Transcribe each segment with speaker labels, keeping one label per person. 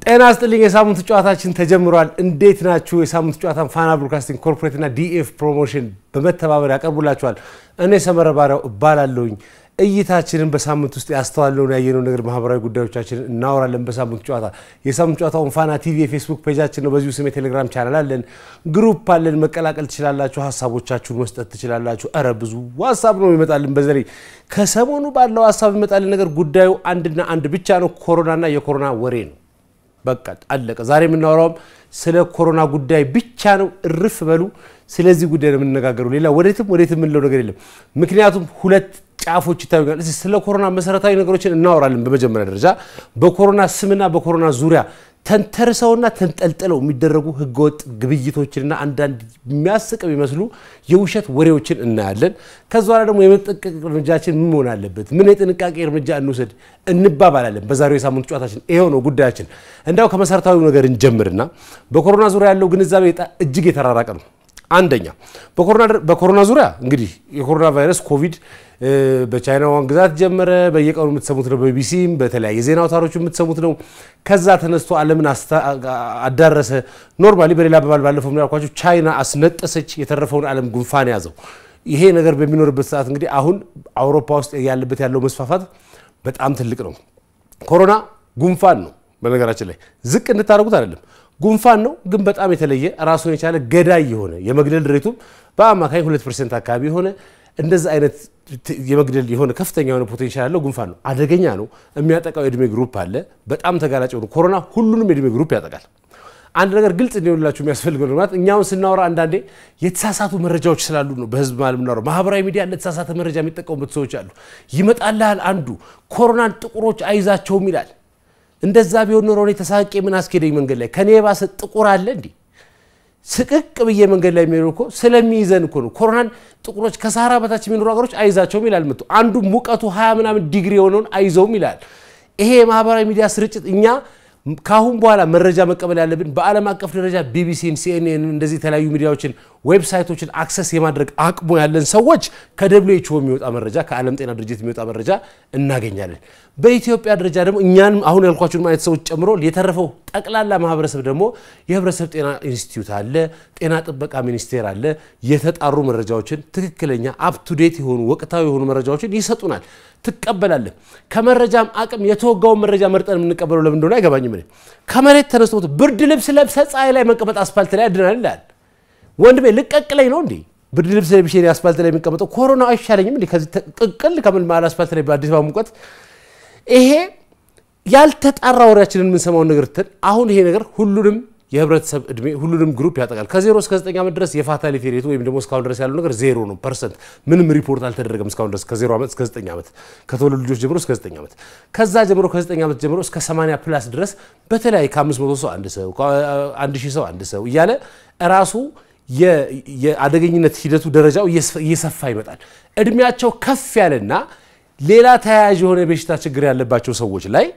Speaker 1: ጤና ይስጥልኝ የሳምንቱ ጨዋታችን ተጀምሯል እንዴት ናችሁ የሳምንቱ ጨዋታን ፋና ብሮድካስቲንግ ኮርፖሬት እና ዲኤፍ ፕሮሞሽን በመተባበር ያቀርቡላችኋል እኔ ሰመረባሪያው እባላለሁኝ እይታችንን በሳምንቱ ውስጥ ያስተዋልነው ያየነው ነገር ማህበራዊ ጉዳዮቻችን እናወራለን በሳምንቱ ጨዋታ የሳምንቱ ጨዋታውን FanaTV የፌስቡክ ፔጃችን ነው በዚሁ ስም የቴሌግራም ቻናል አለን ግሩፕ አለን መቀላቀል ትችላላችሁ ሐሳቦቻችሁን መስጠት ትችላላችሁ አረ ብዙ ሐሳብ ነው ይመጣልን በዘለይ ከሰሞኑ ባለው ሐሳብ ይመጣልን ነገር ጉዳዩ አንድና አንድ ብቻ ነው ኮሮናና የኮሮና ወሬ ነው በቃ አለቀ ዛሬ የምናወራው ስለ ኮሮና ጉዳይ ብቻ ነው እርፍ በሉ ስለዚህ ጉዳይ ነው የምንነጋገረው ሌላ ወዴትም ምንለው ነገር የለም ምክንያቱም ሁለት ጫፎች ይታዩኛል እዚህ ስለ ኮሮና መሰረታዊ ነገሮችን እናወራለን በመጀመሪያ ደረጃ በኮሮና ስምና በኮሮና ዙሪያ ተንተርሰውና ተንጠልጥለው የሚደረጉ ህገወጥ ግብይቶችንና አንዳንድ የሚያስቀው ይመስሉ የውሸት ወሬዎችን እናያለን ከዛ በኋላ ደግሞ የመጠንቀቅ እርምጃችን ምን መሆን አለበት ምን የጥንቃቄ እርምጃ እንውሰድ እንባባላለን በዛሬው የሳምንቱ ጨዋታችን ይሄው ነው ጉዳያችን እንዳው ከመሰረታዊ ነገር እንጀምርና በኮሮና ዙሪያ ያለው ግንዛቤ እጅግ የተራራቀ ነው አንደኛ በኮሮና ዙሪያ እንግዲህ የኮሮና ቫይረስ ኮቪድ በቻይና ዋን ግዛት ጀመረ በየቀኑ የምትሰሙት ነው በቢቢሲም በተለያየ ዜና አውታሮች የምትሰሙት ነው ከዛ ተነስቶ ዓለምን አዳረሰ ኖርማሊ በሌላ ባለፈው ያልኳችሁ ቻይና አስነጠሰች የተረፈውን ዓለም ጉንፋን ያዘው ይሄ ነገር በሚኖርበት ሰዓት እንግዲህ አሁን አውሮፓ ውስጥ ያለው መስፋፋት በጣም ትልቅ ነው ኮሮና ጉንፋን በነገራችን ላይ ዝቅ እንታረጉት አይደለም ጉንፋን ነው ግን በጣም የተለየ ራሱን የቻለ ገዳይ የሆነ የመግደል ሬቱ በአማካይ 2% አካባቢ የሆነ እንደዛ አይነት የመግደል የሆነ ከፍተኛ የሆነ ፖቴንሻል ያለው ጉንፋን ነው አደገኛ ነው የሚያጠቃው የእድሜ ግሩፕ አለ በጣም ተጋላጭ ነው ኮሮና ሁሉንም የእድሜ ግሩፕ ያጠቃል አንድ ነገር ግልጽ እንዲሆንላችሁ የሚያስፈልገው ነው ማለት እኛውን ስናወራ አንዳንዴ የተሳሳቱ መረጃዎች ስላሉ ነው በህዝብ ማለት ነው ማህበራዊ ሚዲያ ለተሳሳተ መረጃ የሚጠቀሙበት ሰዎች አሉ ይመጣልሃል አንዱ ኮሮናን ጥቁሮች አይዛቸውም ይላል እንደዛ ቢሆን ኖሮ ነው ተሳቄ ምን አስከደኝ መንገድ ላይ ከኔ ባሰ ጥቁር አለ እንዴ ስቅቅ በየ መንገድ ላይ የሚኖርኮ ስለሚይዘን እኮ ነው ኮሮናን ጥቁሮች ከሳራ በታች የሚኖሩ አገሮች አይዛቸውም ይላል መጥቶ አንዱ ሙቀቱ 20 ምናምን ዲግሪ ሆነውን አይዘውም ይላል ይሄ ማህበራዊ ሚዲያ ስርጭት እኛ ካሁን በኋላ መረጃ መቀበል ያለብን በአለም አቀፍ ደረጃ ቢቢሲን ሲኤንኤን እንደዚህ ተለያዩ ሚዲያዎችን ዌብሳይቶችን አክሰስ የማድረግ አቅሙ ያለን ሰዎች ከWHO የሚወጣ መረጃ ከዓለም ጤና ድርጅት የሚወጣ መረጃ እናገኛለን በኢትዮጵያ ደረጃ ደግሞ እኛን አሁን ያልኳችሁን ማለት ሰዎች ጨምሮ የተረፈው ጠቅላላ ማህበረሰብ ደግሞ የህብረተሰብ ጤና ኢንስቲትዩት አለ ጤና ጥበቃ ሚኒስቴር አለ የተጣሩ መረጃዎችን ትክክለኛ አፕ ቱ ዴት የሆኑ ወቅታዊ የሆኑ መረጃዎችን ይሰጡናል ተቀበላለ ከመረጃም አቅም የተወጋው መረጃ መርጠን የምንቀበለው ለምን እንደሆነ አይገባኝም እኔ ከመሬት ተነስቶት ብርድ ልብስ ለብሰ ፀሐይ ላይ መቀመጥ አስፋልት ላይ አድናል ይላል ወንድሜ ልቀቅለኝ ነው እንዴ ብርድ ልብስ ለብሼ አስፋልት ላይ መቀመጠው ኮሮና አይሻለኝም እንዴ ከዚህ ቅቅል ከምን ማለት አስፋልት ላይ በአዲስ አበባ ሙቀት ይሄ ያልተጣራ ወሬያችንን ምን ሰማው ነገር አሁን ይሄ ነገር ሁሉንም የህብረተሰብ እድሜ ሁሉንም ግሩፕ ያጠቃል ከ0 እስከ 9 ዓመት ድረስ የፋታሊቲ ሬቱ ወይም ደግሞ እስካሁን ድረስ ያለው ነገር 0% ምንም ሪፖርት አልተደረገም እስካሁን ድረስ ከ0 ዓመት እስከ 9 ዓመት ከተወለዱ ልጆች ጀምሮ እስከ 9 ዓመት ከዛ ጀምሮ ከ9 ዓመት ጀምሮ እስከ 80 ፕላስ ድረስ በተለይ ከ500 ሰው አንድ ሰው ከ1000 ሰው አንድ ሰው ይያለ ራሱ የአደገኝነት ሂደቱ ደረጃው እየሰፋ ይመጣል እድሜያቸው ከፍ ያለና ሌላ ተያያዥ የሆነ በሽታ ችግር ያለባቸው ሰዎች ላይ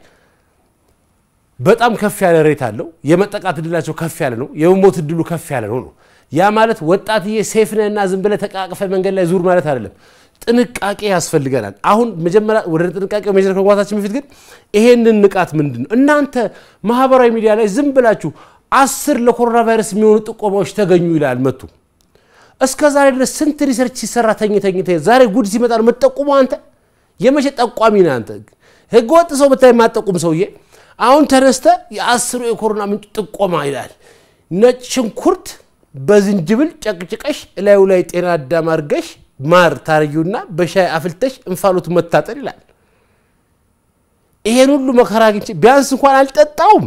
Speaker 1: በጣም ከፍ ያለ ሬት አለው የመጠቃት እድላቸው ከፍ ያለ ነው የሞት እድሉ ከፍ ያለ ነው ያ ማለት ወጣትዬ ሴፍ ነህና ዝም ብለ ተቃቅፈ መንገድ ላይ ዙር ማለት አይደለም ጥንቃቄ ያስፈልጋል አሁን መጀመሪያ ወደ ጥንቃቄው መጀመሪያ ከጓታችን በፊት ግን ይሄንን ንቃት ምንድነው እናንተ ማህበራዊ ሚዲያ ላይ ዝም ብላችሁ 10 ለኮሮና ቫይረስ የሚሆኑ ጥቆማዎች ተገኙ ይላል መጡ እስከዛሬ ድረስ ስንት ሪሰርች ሲሰራ ተኝተኝ ዛሬ ጉድ ሲመጣ ነው መጠቆሙ አንተ የመሸ ጠቋሚ ነህ አንተ ህገወጥ ሰው በታይ ማጠቁም ሰውዬ አሁን ተነስተ የ10 የኮሮና ምንጭ ጥቆማ ይላል ነጭ ሽንኩርት በዝንጅብል ጨቅጭቀሽ ላዩ ላይ ጤና አዳም አርገሽ ማር ታርዩና በሻይ አፍልተሽ እንፋሎት መታጠር ይላል ይሄን ሁሉ መከራ ግንጭ ቢያንስ እንኳን አልጠጣውም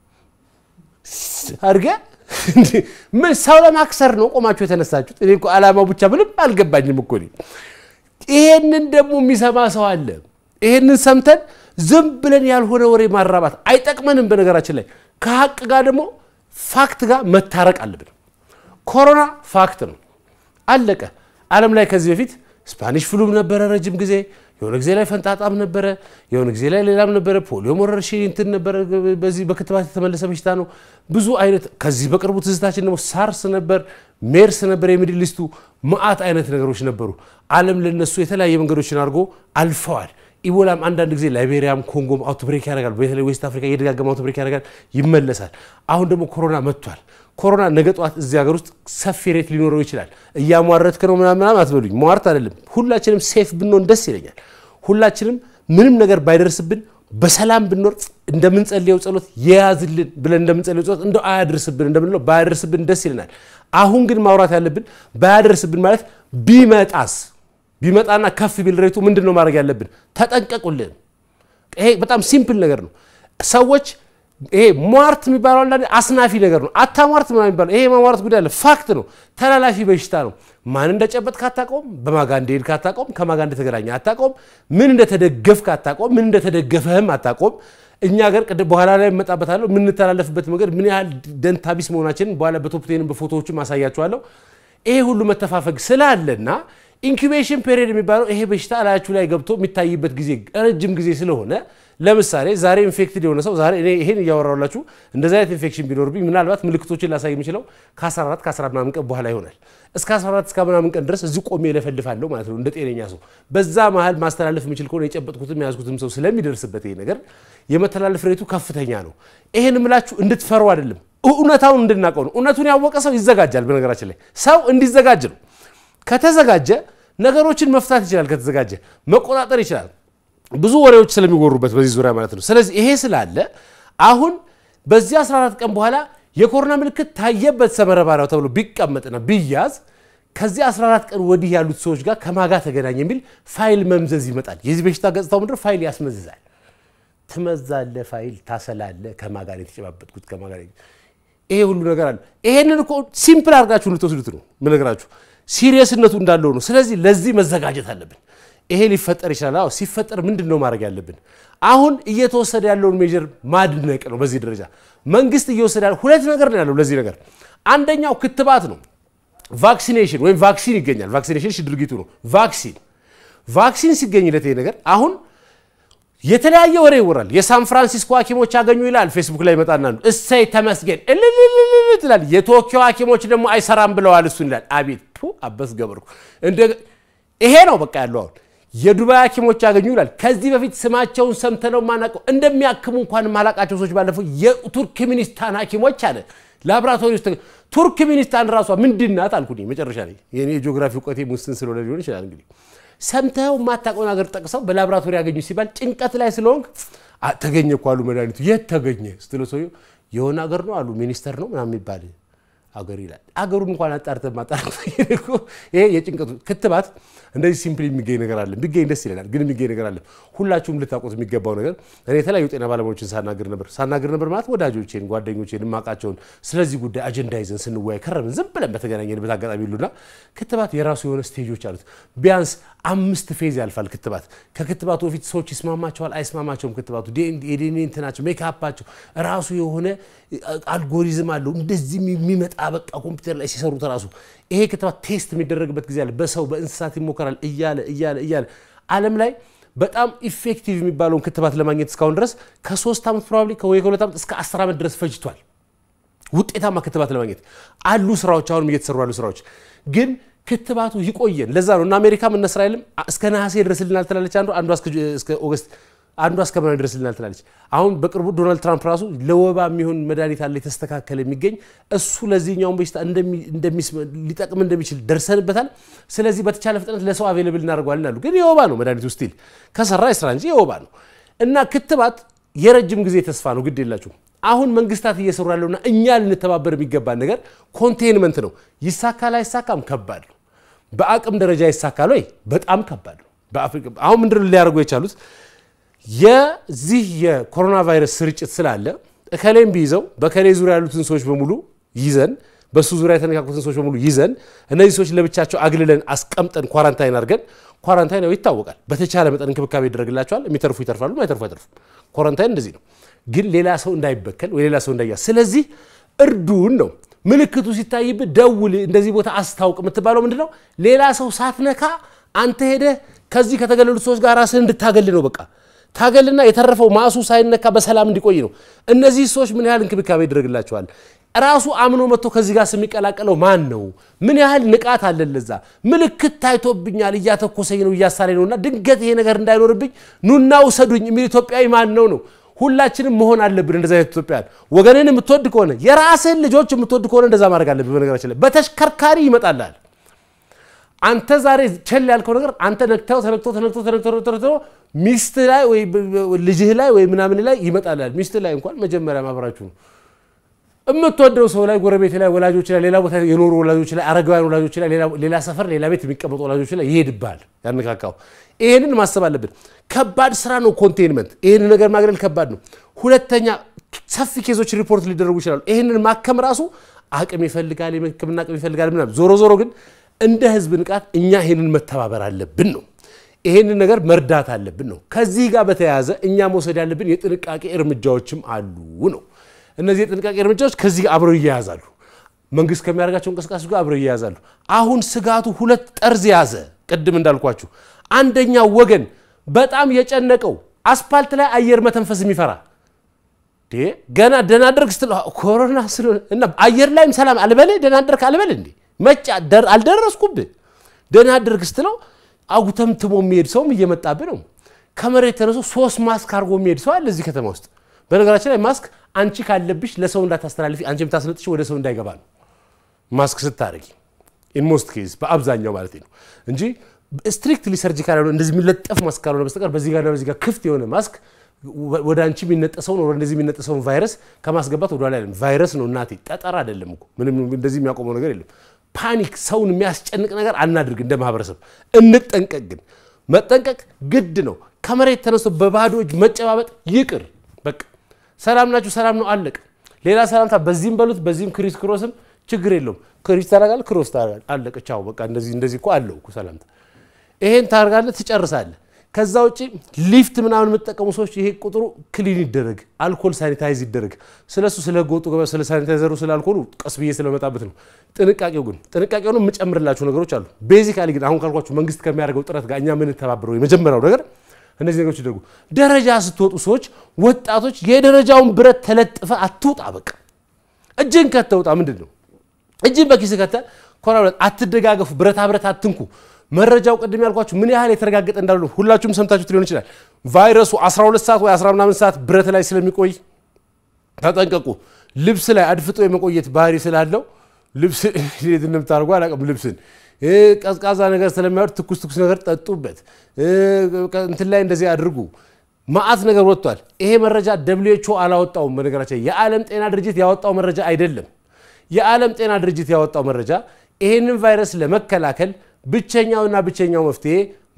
Speaker 1: አርገ ምን ሰው ለማክሰር ነው ቆማችሁ የተነሳችሁት እኔ እኮ አላማው ብቻ ምንም አልገባኝም እኮ ይሄንን ደግሞ የሚሰማ ሰው አለ ይሄንን ሰምተን ዝም ብለን ያልሆነ ወሬ ማራባት አይጠቅመንም በነገራችን ላይ ከሐቅ ጋር ደግሞ ፋክት ጋር መታረቅ አለብን ኮሮና ፋክት ነው አለቀ ዓለም ላይ ከዚህ በፊት ስፓኒሽ ፍሉም ነበር ረጅም ጊዜ የሆነ ጊዜ ላይ ፈንጣጣም ነበር የሆነ ጊዜ ላይ ሌላም ነበር ፖሊዮ ወረርሽኝ እንትን ነበር በዚህ በክትባት የተመለሰ በሽታ ነው ብዙ አይነት ከዚህ በቅርቡ ትዝታችን ደግሞ ሳርስ ነበር ሜርስ ነበር የሚድል ሊስቱ ማአት አይነት ነገሮች ነበሩ ዓለም ለነሱ የተለያየ መንገዶችን አድርጎ አልፈዋል ኢቦላም አንዳንድ ጊዜ ላይቤሪያም ኮንጎም አውትብሬክ ያደርጋል በተለይ ዌስት አፍሪካ የደጋገመ አውትብሬክ ያደርጋል ይመለሳል አሁን ደግሞ ኮሮና መጥቷል ኮሮና ነገ ጧት እዚህ ሀገር ውስጥ ሰፊ ሬት ሊኖረው ይችላል እያሟረትከ ነው ምናምን አትበሉኝ ሟርት አይደለም ሁላችንም ሴፍ ብንሆን ደስ ይለኛል ሁላችንም ምንም ነገር ባይደርስብን በሰላም ብንኖር እንደምንጸልየው ጸሎት ያዝልን ብለን እንደምንጸልየው ጸሎት እንደው አያድርስብን እንደምንለው ባያድርስብን ደስ ይለናል አሁን ግን ማውራት ያለብን ባያድርስብን ማለት ቢመጣና ከፍ ቢል ሬቱ ምንድነው ማድረግ ያለብን ተጠንቀቁልን ይሄ በጣም ሲምፕል ነገር ነው ሰዎች ይሄ ሟርት የሚባለው አንዳንዴ አስናፊ ነገር ነው አታሟርት ምናምን የሚባለው ይሄ ማሟርት ጉዳይ አለ ፋክት ነው ተላላፊ በሽታ ነው ማን እንደጨበጥ ካታቆም በማጋንዴ ሄድ ካታቆም ከማጋንዴ ተገናኛ አታቆም ምን እንደተደገፍ ካታቆም ምን እንደተደገፈህም አታቆም እኛ ሀገር ቀደ በኋላ ላይ መጣበታለሁ ምን ተላለፍበት መንገድ ምን ያህል ደንታቢስ መሆናችንን በኋላ በቶፕቴን በፎቶዎቹ ማሳያችኋለሁ ይሄ ሁሉ መተፋፈግ ስላለና ኢንኩቤሽን ፔሪድ የሚባለው ይሄ በሽታ አላያችሁ ላይ ገብቶ የሚታይበት ጊዜ ረጅም ጊዜ ስለሆነ ለምሳሌ ዛሬ ኢንፌክትድ የሆነ ሰው ዛሬ እኔ ይሄን ያወራውላችሁ እንደዛ አይነት ኢንፌክሽን ቢኖርብኝ ምናልባት ምልክቶችን ላሳይ የሚችለው ከ14 ከ14 ምናምን ቀን በኋላ ይሆናል እስከ 14 እስከ ምናምን ቀን ድረስ እዚህ ቆሜ ለፈልፋለሁ ማለት ነው እንደ ጤነኛ ሰው በዛ መሃል ማስተላለፍ የሚችል ከሆነ የጨበጥኩትም ያዝኩትም ሰው ስለሚደርስበት ይሄ ነገር የመተላለፍ ሬቱ ከፍተኛ ነው ይሄን ምላችሁ እንድትፈሩ አይደለም እውነታውን እንድናቀው ነው እውነቱን ያወቀ ሰው ይዘጋጃል በነገራችን ላይ ሰው እንዲዘጋጅ ነው ከተዘጋጀ ነገሮችን መፍታት ይችላል ከተዘጋጀ መቆጣጠር ይችላል ብዙ ወሬዎች ስለሚወሩበት በዚህ ዙሪያ ማለት ነው ስለዚህ ይሄ ስላለ አሁን በዚህ 14 ቀን በኋላ የኮሮና ምልክት ታየበት ሰመረባሪያው ተብሎ ቢቀመጥና ቢያዝ ከዚህ 14 ቀን ወዲህ ያሉት ሰዎች ጋር ከማጋ ተገናኘ የሚል ፋይል መምዘዝ ይመጣል የዚህ በሽታ ገጽታው ምንድነው ፋይል ያስመዝዛል ተመዛለ ፋይል ታሰላለ ከማጋ የተጨባበጥኩት ከማጋ ይሄ ሁሉ ነገር አለ ይሄንን እኮ ሲምፕል አርጋችሁ ልትወስዱት ነው ምን ነገራችሁ ሲሪየስነቱ እንዳለው ነው ስለዚህ ለዚህ መዘጋጀት አለብን ይሄ ሊፈጠር ይችላል አው ሲፈጠር ምንድነው ማድረግ ያለብን አሁን እየተወሰደ ያለውን ሜጀር ማድነቅ ነው በዚህ ደረጃ መንግስት እየወሰደ ያለው ሁለት ነገር ነው ያለው ለዚህ ነገር አንደኛው ክትባት ነው ቫክሲኔሽን ወይ ቫክሲን ይገኛል ቫክሲኔሽን ድርጊቱ ነው ቫክሲን ሲገኝለት ይሄ ነገር አሁን የተለያየ ወሬ ይወራል የሳን ፍራንሲስኮ ሐኪሞች ያገኙ ይላል ፌስቡክ ላይ መጣና ነው እሰይ ተመስገን እልልልልልል የቶኪዮ ሐኪሞች ደግሞ አይሰራም ብለዋል እሱ ይላል አቤት አበስ ገበርኩ እንደ ይሄ ነው በቃ ያለው የዱባይ ሐኪሞች ያገኙ ይላል ከዚህ በፊት ስማቸውን ሰምተነው ማናቀው እንደሚያክሙ እንኳን ማላቃቸው ሰዎች ባለፈው የቱርክሚኒስታን ሐኪሞች አለ ላብራቶሪ ውስጥ ቱርክሚኒስታን ራሷ ምንድናት አልኩኝ መጨረሻ ላይ የኔ ጂኦግራፊ ቆቴ ሙስን ስለሆነ ሊሆን ይችላል እንግዲህ ሰምተው ማታቀው ነገር ጠቅሰው በላብራቶሪ ያገኙ ሲባል ጭንቀት ላይ ስለሆንክ ተገኘ እኮ አሉ መድኃኒቱ የት ተገኘ ስትለው የሆነ ሀገር ነው አሉ ሚኒስተር ነው ምናምን ይባል አገር ይላል አገሩን እንኳን አጣርተህ ማጣራት ይሄ የጭንቀቱ ክትባት እንደዚህ ሲምፕሊ የሚገኝ ነገር አለ ቢገኝ ደስ ይላል ግን የሚገኝ ነገር አለ ሁላችሁም ልታቆት የሚገባው ነገር እኔ የተለያዩ ጤና ባለሙያዎችን ሳናገር ነበር ማለት ወዳጆቼን ጓደኞቼን ማቃቸውን ስለዚህ ጉዳይ አጀንዳ ይዘን ስንወያይ ከረምን ዝም ብለን በተገናኘንበት አጋጣሚ ይሉና ክትባት የራሱ የሆነ ስቴጆች አሉት ቢያንስ 5 ፌዝ ያልፋል ክትባት ከክትባቱ በፊት ሰዎች ይስማማቸዋል አይስማማቸውም ክትባቱ ዲኤንኤ እንትናቸው ሜካፓቸው ራሱ የሆነ አልጎሪዝም አለው እንደዚህ የሚመጣ በቃ ኮምፒውተር ላይ ሲሰሩት ራሱ ይሄ ክትባት ቴስት የሚደረግበት ጊዜ አለ በሰው በእንስሳት ይሞከራል እያለ ዓለም ላይ በጣም ኢፌክቲቭ የሚባለውን ክትባት ለማግኘት እስካሁን ድረስ ከ3 አመት ፕሮባብሊ ከ2 አመት እስከ 10 አመት ድረስ ፈጅቷል ውጤታማ ክትባት ለማግኘት አሉ ስራዎች አሁንም እየተሰሩ ያሉ ስራዎች ግን ክትባቱ ይቆየን ለዛ ነው እና አሜሪካም እና እስራኤልም እስከ ነሐሴ ድረስ ልናል ተላለች አንዱ እስከ ኦገስት አንዱ አስከመና ድረስ ልናል ተላለች አሁን በቅርቡ ዶናልድ ትራምፕ ራሱ ለወባ የሚሆን መድኃኒት አለ የተስተካከለ የሚገኝ እሱ ለዚህኛው በሽታ ሊጠቅም እንደሚችል ደርሰንበታል ስለዚህ በተቻለ ፍጥነት ለሰው አቬሌብል እናደርጋለን አሉ ግን የወባ ነው መድኃኒቱ ስቲል ከሰራ ይስራ እንጂ የወባ ነው እና ክትባት የረጅም ጊዜ ተስፋ ነው ግድ የላችሁ አሁን መንግስታት እየሰሩ ያለውና እኛ ልንተባበር የሚገባ ነገር ኮንቴንመንት ነው ይሳካል አይሳካም ከባድ ነው በአቅም ደረጃ ይሳካል ወይ በጣም ከባድ ነው በአፍሪካ አሁን ምንድነው ሊያደርጉ የቻሉት የዚህ የኮሮና ቫይረስ ስርጭት ስላለ እከሌም ቢይዘው በከሌ ዙሪያ ያሉትን ሰዎች በሙሉ ይዘን በሱ ዙሪያ የተነካኩትን ሰዎች በሙሉ ይዘን እነዚህ ሰዎች ለብቻቸው አግልለን አስቀምጠን ኳራንታይን አድርገን ኳራንታይን ነው ይታወቃል በተቻለ መጠን እንክብካቤ ይደረግላቸዋል የሚተርፉ ይተርፋሉ ማይተርፉ አይተርፉም ኳራንታይን እንደዚህ ነው ግን ሌላ ሰው እንዳይበከል ወይ ሌላ ሰው እንዳይያዝ ስለዚህ እርዱን ነው ምልክቱ ሲታይብ ደውል እንደዚህ ቦታ አስታውቅ የምትባለው ምንድነው ሌላ ሰው ሳትነካ አንተ ሄደ ከዚህ ከተገለሉት ሰዎች ጋር ራስን እንድታገል ነው በቃ ታገልና የተረፈው ማሱ ሳይነካ በሰላም እንዲቆይ ነው እነዚህ ሰዎች ምን ያህል እንክብካቤ ይደረግላቸዋል ራሱ አምኖ መጥቶ ከዚህ ጋር ስሚቀላቀለው ማን ነው ምን ያህል ንቃት አለ ለዛ ምልክት ታይቶብኛል እያተኮሰኝ ነው እያሳለኝ ነውና ድንገት ይሄ ነገር እንዳይኖርብኝ ኑና ወሰዱኝ ምን ኢትዮጵያዊ ማን ነው ሁላችንም መሆን አለብን እንደዛ ኢትዮጵያን ወገንን የምትወድ ከሆነ የራስህን ልጆች የምትወድ ከሆነ እንደዛ ማድረግ አለብን በነገራችን ላይ በተሽከርካሪ ይመጣላል አንተ ዛሬ ቸል ያልከው ነገር አንተ ነክተው ሚስት ላይ ወይ ልጅህ ላይ ወይ ምናምን ላይ ይመጣላል ሚስት ላይ እንኳን መጀመሪያ ማብራችሁ ነው እምትወደው ሰው ላይ ጎረቤት ላይ ወላጆች ላይ ሌላ ቦታ የኖሩ ወላጆች ላይ አረጋውያን ወላጆች ላይ ሌላ ሰፈር ሌላ ቤት የሚቀመጡ ወላጆች ላይ ይሄድባል ያንካካው ይሄንን ማሰብ አለብን ከባድ ስራ ነው ኮንቴንመንት ይሄን ነገር ማግለል ከባድ ነው ሁለተኛ ሰፊ ኬዞች ሪፖርት ሊደረጉ ይችላሉ ይሄንን ማከም ራሱ አቅም ይፈልጋል የመከምና አቅም ይፈልጋል ምናምን ዞሮ ግን እንደ ህዝብ ንቃት እኛ ይሄንን መተባበር አለብን ነው ይሄንን ነገር መርዳት አለብን ነው ከዚህ ጋር በተያያዘ እኛ መውሰድ ያለብን የጥንቃቄ እርምጃዎችም አሉ ነው እነዚህ የጥንቃቄ እርምጃዎች ከዚህ አብረው ይያዛሉ መንግስት ከሚያርጋቸው እንቅስቃሴዎች ጋር አብረው ይያዛሉ አሁን ስጋቱ ሁለት ጠርዝ ያዘ ቅድም እንዳልኳችሁ አንደኛው ወገን በጣም የጨነቀው አስፋልት ላይ አየር መተንፈስ የሚፈራ ገና ደናደርክ ስትል ኮሮና እና አየር ላይም ሰላም አልበለ ደናደርክ አልበለ እንዴ መጫ አልደረስኩብ ደናደርክ ስትለው አጉተምትሞ የሚሄድ ሰው እየመጣብ ነው ከመሬት ተነስቶ 3 ማስክ አርጎ የሚሄድ ሰው አለ እዚህ ከተማ ውስጥ በነገራችን ላይ ማስክ አንቺ ካለብሽ ለሰው እንዳታስተላልፊ አንቺም ታስነጥሽ ወደ ሰው እንዳይገባ ነው ማስክ ስታረጊ in most cases በአብዛኛው ማለት ነው እንጂ strictly surgical ነው እንደዚህ የሚለጠፍ ማስክ ካልሆነ በስተቀር በዚህ ጋር ክፍት የሆነ ማስክ ወደ አንቺ የሚነጠሰው ነው እንደዚህ የሚነጠሰው ቫይረስ ከማስገባት ወደ ላይ ቫይረስ ነው እናቴ ጠጠር አይደለም እኮ ምንም እንደዚህ የሚያቆመው ነገር የለም ፓኒክ ሰውን የሚያስጨንቅ ነገር አናድርግ እንደ ማህበረሰብ እንጠንቀቅ ግን መጠንቀቅ ግድ ነው ከመሬት ተነስቶ በባዶ እጅ መጨባበጥ ይቅር በቃ ሰላም ናችሁ ሰላም ነው አለቀ ሌላ ሰላምታ በዚህም በሉት በዚህም ክሪስ ክሮስም ችግር የለውም ክሪስ ታረጋል ክሮስ ታረጋል አለቀ ቻው በቃ እንደዚህ እኮ አለው እኮ ሰላምታ ይሄን ታርጋለህ ትጨርሳለህ ከዛ ውጪ ሊፍት ምናምን መጠቀሙ ሰዎች ይሄ ቁጥሩ ክሊን ይደረግ አልኮል ሳኒታይዝ ይደረግ ስለሱ ስለጎጡ ገበ ስለ ሳኒታይዘሩ ስለ አልኮሉ ቀስብዬ ስለመጣበት ነው ጥንቃቄው ነው የምጨምርላችሁ ነገሮች አሉ ቤዚካሊ ግን አሁን ካልኳችሁ መንግስት ከሚያደርገው ጥረት ጋር እኛ ምን ተባብረው የመጀመሪያው ነገር እነዚህ ነገሮች ይደረጉ ደረጃ ስትወጡ ሰዎች ወጣቶች የደረጃውን ብረት ተለጥፈ አትውጣ በቃ እጅን ከተውጣ ምንድነው እጅን በኪስ ከተ ኮራውለት አትደጋገፉ ብረት አትንኩ መረጃው ቀድም ያልኳችሁ ምን ያህል የተረጋገጠ እንዳሉ ሁላችሁም ሰምታችሁት ሊሆን ይችላል ቫይረሱ 12 ሰዓት ወይ 10 ምናምን ሰዓት ብረት ላይ ስለሚቆይ ተጠንቀቁ ልብስ ላይ አድፍጦ የመቆየት ባህሪ ስላለው ልብስ ለምን ታርጓ አላቀም ልብስን ቀዝቃዛ ነገር ስለማይወድ ትኩስ ነገር ጠጡበት እንት ላይ እንደዚህ አድርጉ ማአት ነገር ወጥቷል ይሄ መረጃ WHO አላወጣው በነገራችን የዓለም ጤና ድርጅት ያወጣው መረጃ አይደለም የዓለም ጤና ድርጅት ያወጣው መረጃ ይሄንን ቫይረስ ለመከላከል ብቸኛው መፍትሄ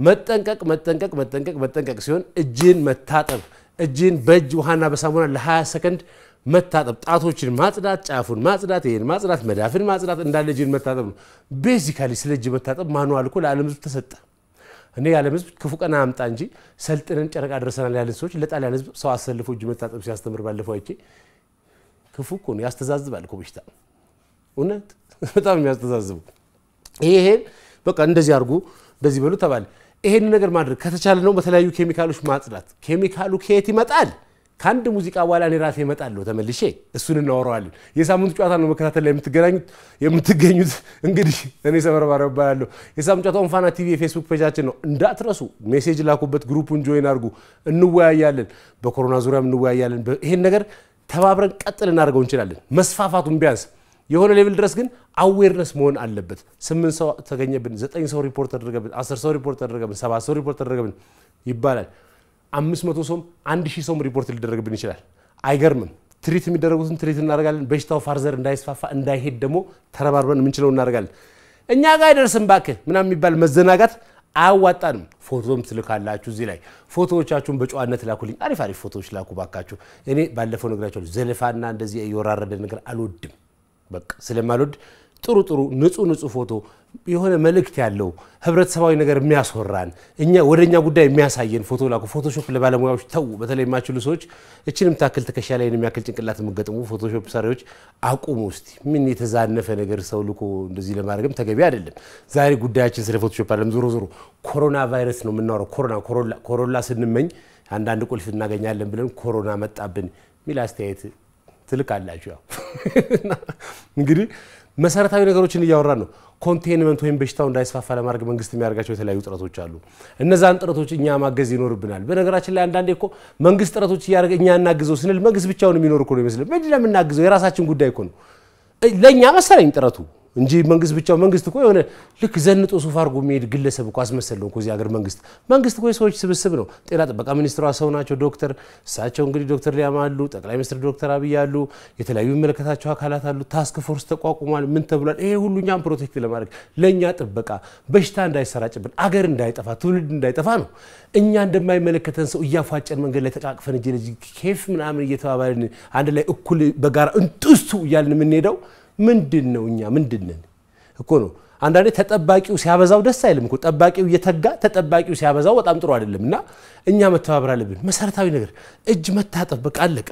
Speaker 1: መጠንቀቅ ሲሆን እጅን መታጠብ እጅን በእጅ ውሃና በሳሙና ለ20 ሰከንድ መታጠብ ጣቶችን ማጽዳት ጫፉን ማጽዳት ይሄን ማጽዳት መዳፍን ማጽዳት እንዳለ እጅን መታጠብ ነው ቤዚካሊ ስለ እጅ መታጠብ ማኑዋል እኮ ለዓለም ህዝብ ተሰጠ እኔ የዓለም ህዝብ ክፉ ቀና አምጣ እንጂ ሰልጥነን ጨረቃ ድረሰናል ያለን ሰዎች ለጣሊያን ህዝብ ሰው አሰልፎ እጅ መታጠብ ሲያስተምር ባለፈው አይቼ ክፉ እኮ ነው ያስተዛዝባል እኮ በሽታ እውነት በጣም የሚያስተዛዝቡ ይሄ በቃ እንደዚህ አርጉ እንደዚህ በሉ ተባለ ይሄን ነገር ማድረግ ከተቻለ ነው በተለያዩ ኬሚካሎች ማጽዳት ኬሚካሉ ከየት ይመጣል ካንድ ሙዚቃ በኋላ እኔ ራሴ እመጣለሁ ተመልሼ እሱን እናወራዋለን የሳምንቱ ጨዋታ ነው መከታተል ላይ የምትገኙት እንግዲህ እኔ ሰመረባሪያው ባያለሁ የሳምንቱ ጨዋታውን FanaTV የፌስቡክ ፔጃችን ነው እንዳትረሱ ሜሴጅ ላኩበት ግሩፑን ጆይን አድርጉ እንወያያለን በኮሮና ዙሪያም እንወያያለን ይሄን ነገር ተባብረን ቀጥል እናደርገው እንችላለን መስፋፋቱን ቢያንስ የሆነ ሌቭል ድረስ ግን አዌርነስ መሆን አለበት 8 ሰው ተገኘብን 9 ሰው ሪፖርት ተደረገብን 10 ሰው ሪፖርት ተደረገብን 7 ሰው ሪፖርት ተደረገብን ይባላል 500 ሰው 1000 ሰው ሪፖርት ሊደረግብን ይችላል አይገርምም ትሪት የሚደረጉትን ትሪት እናደርጋለን በሽታው ፋርዘር እንዳይስፋፋ እንዳይሄድ ደግሞ ተረባርበን ምን ችለው እናደርጋለን እኛ ጋር አይደርስም ባከ ምናም የሚባል መዘናጋት አያዋጣንም ፎቶም ትልካላችሁ እዚህ ላይ ፎቶዎቻችሁን በጨዋነት ላኩልኝ አሪፍ ፎቶዎች ላኩ ባካችሁ እኔ ባለፈው ነግራችሁ ዘለፋና እንደዚህ እየወራረደ ነገር አልወድም በቃ ስለማልወድ ጥሩ ንጹህ ፎቶ የሆነ መልእክት ያለው ህብረተሰባዊ ነገር የሚያስወራን እኛ ወደኛ ጉዳይ የሚያሳየን ፎቶ ላኩ ፎቶሾፕ ለባለሙያዎች ተው በተለይ ማችሉ ሰዎች እቺንም ታክል ተከሻ ላይ የሚያክል ጭንቅላት መገጠሙ ፎቶሾፕ ሰሪዎች አቁሙ እስቲ ምን የተዛነፈ ነገር ሰው ልኮ እንደዚህ ለማድረግም ተገቢ አይደለም ዛሬ ጉዳያችን ስለ ፎቶሾፕ አይደለም ዞሮ ኮሮና ቫይረስ ነው የምናወራው ኮሮና ስንመኝ አንዳንድ ቁልፍ እናገኛለን ብለን ኮሮና መጣብን ሚል አስተያየት ትልካላችሁ ያው እንግዲህ መሰረታዊ ነገሮችን እያወራን ነው ኮንቴንመንት ወይም በሽታው እንዳይስፋፋ ለማድረግ መንግስት የሚያደርጋቸው የተለያዩ ጥረቶች አሉ እነዛን ጥረቶች እኛ ማገዝ ይኖርብናል በነገራችን ላይ አንዳንዴ እኮ መንግስት ጥረቶች ያደርገ እኛ እናግዘው ስንል መንግስት ብቻውን የሚኖር እኮ ነው ይመስል ምንድነው የምናግዘው የራሳችን ጉዳይ እኮ ነው ለኛ መሰለኝ ጥረቱ እንጂ መንግስት ብቻው መንግስት እኮ የሆነ ልክ ዘንጦ ሱፍ አርጎ የሚሄድ ግለሰብ እኮ አስመሰለው እኮ እዚህ ሀገር መንግስት እኮ ሰዎች ስብስብ ነው ጤና ጥበቃ ሚኒስትሯ ሰው ናቸው ዶክተር እሳቸው እንግዲህ ዶክተር ሊያማሉ ጠቅላይ ሚኒስትር ዶክተር አብይ ያሉ የተለያዩ መለከታቸው አካላት አሉ ታስክ ፎርስ ተቋቁሟል ምን ተብሏል ይሄ ሁሉኛም ፕሮቴክት ለማድረግ ለኛ ጥበቃ በሽታ እንዳይሰራጭብን አገር እንዳይጠፋ ትውልድ እንዳይጠፋ ነው እኛ እንደማይመለከተን ሰው እያፋጨን መንገድ ላይ ተቃቅፈን እጄ ለጂ ኬፍ ምናምን እየተባባልን አንድ ላይ እኩል በጋራ እንጥስቱ ይያልን ምን ሄደው ምንድነው እኛ ምንድነን እኮ ነው አንዳንዴ ተጠባቂው ሲያበዛው ደስ አይልም እኮ ጠባቂው እየተጋ ተጠባቂው ሲያበዛው በጣም ጥሩ አይደለምና እኛ መተባበር አለብን መሰረታዊ ነገር እጅ መታጠብ በቃ አለቀ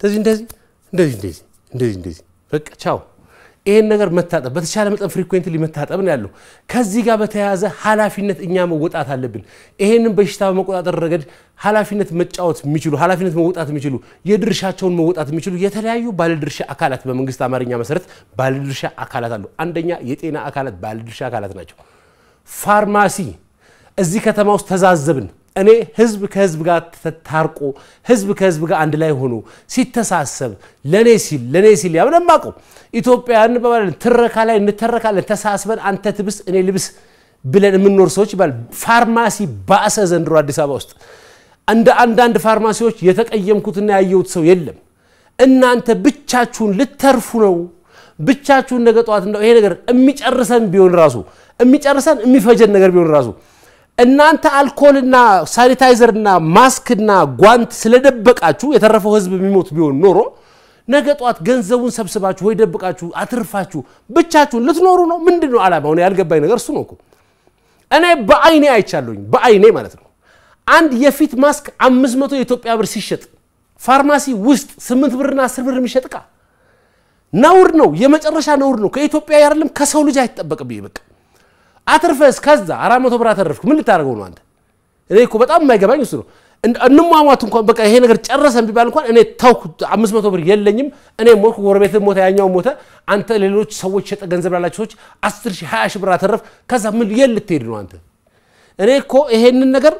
Speaker 1: እንደዚህ በቃ ቻው ይሄን ነገር መታጠብ በተቻለ መጠን ፍሪኩዌንትሊ መታጠብ ነው ያለው ከዚህ ጋር በተያያዘ ሐላፊነት እኛ መወጣት አለብን ይሄንን በሽታ በመቆጣጠር ረገድ ሐላፊነት መጫወት የሚችሉ ሐላፊነት መወጣት የሚችሉ የድርሻቸውን መወጣት የሚችሉ የተለያዩ ባለድርሻ አካላት በመንግስት አማርኛ መሰረት ባለድርሻ አካላት አሉ አንደኛ የጤና አካላት ባለድርሻ አካላት ናቸው ፋርማሲ እዚህ ከተማ ውስጥ ተዛዘብን እኔ ህዝብ ከህዝብ ጋር ተታርቆ ህዝብ ከህዝብ ጋር አንድ ላይ ሆኖ ሲተሳሰብ ለኔ ሲል ያምነማቁ ኢትዮጵያን በባለን ትረካ ላይ እንተረካለን ተሳስበን አንተ ትብስ እኔ ልብስ ብለን የምንኖር ሰዎች ይባል ፋርማሲ ባሰ ዘንድሮ አዲስ አበባ ውስጥ እንደ አንዳንድ ፋርማሲዎች የተቀየምኩትና ያየሁት ሰው የለም እናንተ ብቻችሁን ልተርፉ ነው ብቻችሁን ነገጧት እንደው ይሄ ነገር የሚጨርሰን ቢሆን ራሱ የሚጨርሰን የሚፈጀን ነገር ቢሆን ራሱ እናንተ አልኮልና ሳኒታይዘርና ማስክና ጓንት ስለደበቃችሁ የተረፈው ህዝብ የሚሞት ቢሆን ኖሮ ነገጧት ገንዘቡን ሰብስባችሁ ወይ ደብቃችሁ አትርፋችሁ ብቻችሁን ልትኖሩ ነው ምንድነው አላማው ነው ያልገባኝ ነገር እሱ ነው እኮ እኔ በአይኔ አይቻለሁኝ በአይኔ ማለት ነው አንድ የፊት ማስክ 500 የኢትዮጵያ ብር ሲሸጥ ፋርማሲ ውስጥ 8 ብርና 10 ብር የሚሸጥካ ነውር ነው የመጨረሻ ነውር ነው ከኢትዮጵያ አይደለም ከሰው ልጅ አይተጠበቅብኝ በቃ አትርፈስ ከዛ 400 ብር አተርፍኩ ምን ልታረጋው ነው አንተ እኔ እኮ በጣም የማይገባኝ እሱ ነው እንማማት እንኳን በቃ ይሄ ነገር ጨረሰን ቢባል እንኳን እኔ ታውኩ 500 ብር የለኝም እኔ ሞት ጎረቤት ሞተ ያኛው ሞተ አንተ ሌሎች ሰዎች ሸጠ ገንዘብ ያላችሁ ሰዎች 10 ሺህ 20 ሺህ ብር አተርፍ ከዛ ምን ልትሄድ ነው አንተ እኔ እኮ ይሄንን ነገር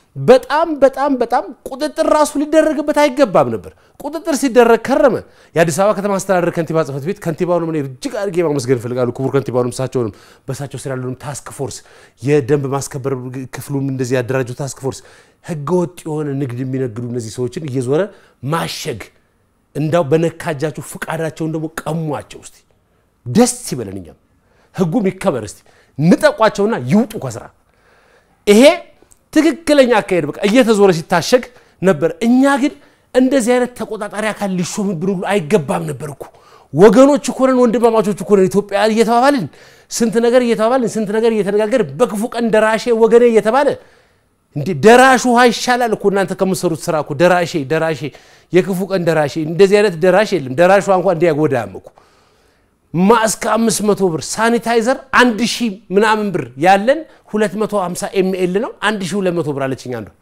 Speaker 1: በጣም ቁጥጥር ራሱ ሊደረግበት አይገባም ነበር ቁጥጥር ሲደረግ ከረመ የአዲስ አበባ ከተማ አስተዳደር ከንቲባ ጽፈት ቤት ከንቲባውንም እኔ እጅግ አድርጌ ማመስገን ፈልጋለሁ ክቡር ከንቲባውንም ሳቸውንም በሳቸው ስራ ያሉንም ታስክ ፎርስ የደንብ ማስከበር ክፍሉም እንደዚህ ያደራጁ ታስክ ፎርስ ህገወጥ የሆነ ንግድ የሚነግዱ እነዚህ ሰዎችን እየዞረ ማሸግ እንዳው በነካጃቸው ፍቃዳቸውን ደግሞ ቀሟቸው እስቲ ደስ ይበለንኛም ህጉም ይከበር እስቲ ንጠቋቸውና ይውጡ ከስራ ይሄ ትክክለኛ አካሄድ በቃ እየተዞረ ሲታሸግ ነበር እኛ ግን እንደዚህ አይነት ተቆጣጣሪ አካል ሊሾምብን ሁሉ አይገባም ነበርኩ ወገኖች እኮ ነን ወንድማማቾች እኮ ነን ኢትዮጵያ እየተባባልን ስንት ነገር እየተነጋገር በክፉ ቀን ደራሼ ወገኔ እየተባለ እንዴ ደራሹ ይሻላል እኮ እናንተ ከምትሰሩት ስራ እኮ ደራሼ የክፉ ቀን ደራሼ እንደዚህ አይነት ደራሽ የለም ደራሹ እንኳን እንዲያጎዳም እኮ ማስክ 500 ብር ሳኒታይዘር 1000 ምናምን ብር ያለን 250 ml ነው 1200 ብር አለችኝ አንዱ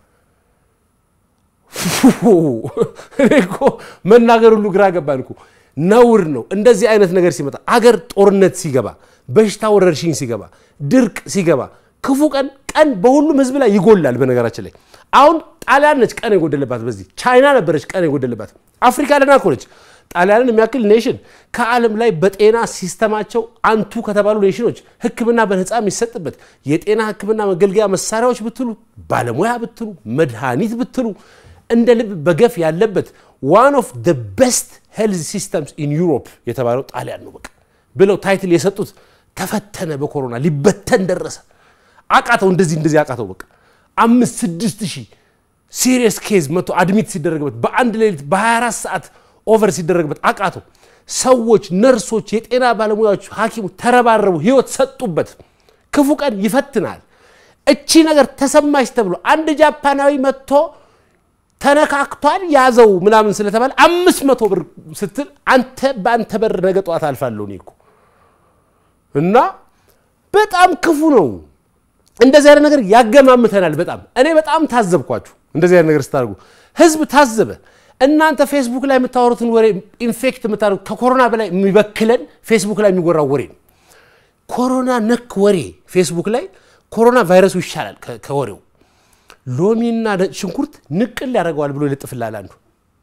Speaker 1: እኮ መናገር ሁሉ ግራ ገባንኩ ነውር ነው እንደዚህ አይነት ነገር ሲመጣ አገር ጦርነት ሲገባ በሽታ ወረርሽኝ ሲገባ ድርቅ ሲገባ ክፉ ቀን በሁሉም ህዝብ ላይ ይጎላል በነገራችን ላይ አሁን ጣሊያን ነች ቀን የጎደለባት በዚህ ቻይና ነበረች ቀን የጎደለባት አፍሪካ ደና ኮለች ጣሊያንን የሚያክል ኔሽን ከዓለም ላይ በጤና ሲስተማቸው አንቱ ከተባሉ ኔሽኖች ህክምና በነፃ የሚሰጥበት የጤና ህክምና መገልገያ መሳሪያዎች ብትሉ ባለሙያ ብትሉ መድኃኒት ብትሉ እንደ ልብ በገፍ ያለበት one of the best health systems in Europe የተባለው ጣሊያን ነው በቃ ብለው ታይትል የሰጡት ተፈተነ በኮሮና ሊበተን ደረሰ አቃተው እንደዚህ አቃተው በቃ 5-6 ሺህ ሲሪየስ ኬዝ መቶ አድሚት ሲደረግበት በአንድ ሌሊት በ24 ሰዓት ኦቨር ሲደረግበት አቃተው ሰዎች ነርሶች የጤና ባለሙያዎች ሐኪሞች ተረባረቡ ህይወት ሰጡበት ክፉ ቀን ይፈትናል እቺ ነገር ተሰማሽ ተብሎ አንድ ጃፓናዊ መጥቶ ተነካክቷል ያዘው ምናምን ስለተባለ 500 ብር ስትል አንተ ባንተ በር ነገ ጧት አልፋለሁ እኔ እኮ እና በጣም ክፉ ነው እንደዚህ አይነት ነገር ያገማምተናል በጣም እኔ በጣም ታዘብኳችሁ እንደዚህ አይነት ነገር ስታርጉ ህዝብ ታዘበ እናንተ ፌስቡክ ላይ የምታወሩትን ወሬ ኢንፌክት የምታሩ ከኮሮና በላይ የሚበክለን ፌስቡክ ላይ የሚወራው ወሬ ኮሮና ነክ ወሬ ፌስቡክ ላይ ኮሮና ቫይረሱ ይሻላል ከወሬው ሎሚና ሽንኩርት ንቅል ያደርጋል ብሎ ይለጥፍልሃል አንዱ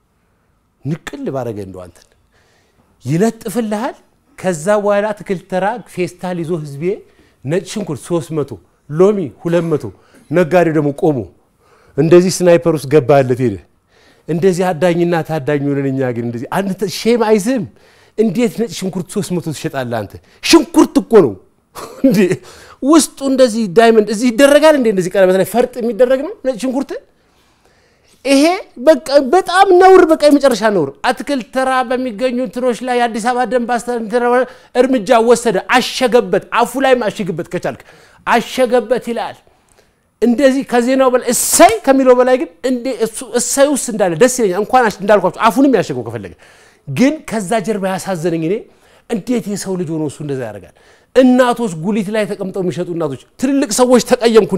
Speaker 1: ንቅል ባረገ እንደው አንተ ይለጥፍልሃል ከዛ በኋላ ተከልተራ ፌስታል ይዞ ህዝቤ ነጭ ሽንኩርት 300 ሎሚ 200 ነጋዴው ደግሞ ቆሞ እንደዚህ ስናይፐር ውስጥ ገባለት ሄደ እንደዚህ አዳኝና ታዳኝ ሆነኛ ግን እንደዚህ አንተ ሼም አይዝም እንዴት ነጭ ሽንኩርት 300 ትሸጣለህ አንተ ሽንኩርት እኮ ነው እንዴ ውስጡ እንደዚህ ዳይመንድ እዚህ ይደረጋል እንዴ እንደዚህ ቀለበት ላይ ፈርጥ የሚደረግ ነው ነጭ ሽንኩርት ይሄ በቃ በጣም ነውር በቃ የመጨረሻ ነውር አትክልት ተራ በሚገኙ እንትሮች ላይ አዲስ አበባ ደንብ አስተዳደር እርምጃ ወሰደ አሸገበት አፉ ላይ ማሽግበት ከቻልክ አሸገበት ይላል እንደዚህ ከዜናው በላይ እሰይ ከሚለው በላይ ግን እንዴ እሰዩስ እንዳለ ደስ ይለኛል እንኳን እንዳልኳችሁ አፉንም ያሸገው ከፈለገ ግን ከዛ ጀርባ ያሳዘነኝ እኔ እንዴት የሰው ልጅ ሆኖ እሱ እንደዛ ያደርጋል እናቶች ጉሊት ላይ ተቀምጠው የሚሸጡ እናቶች ትልልቅ ሰዎች ተቀየምኩ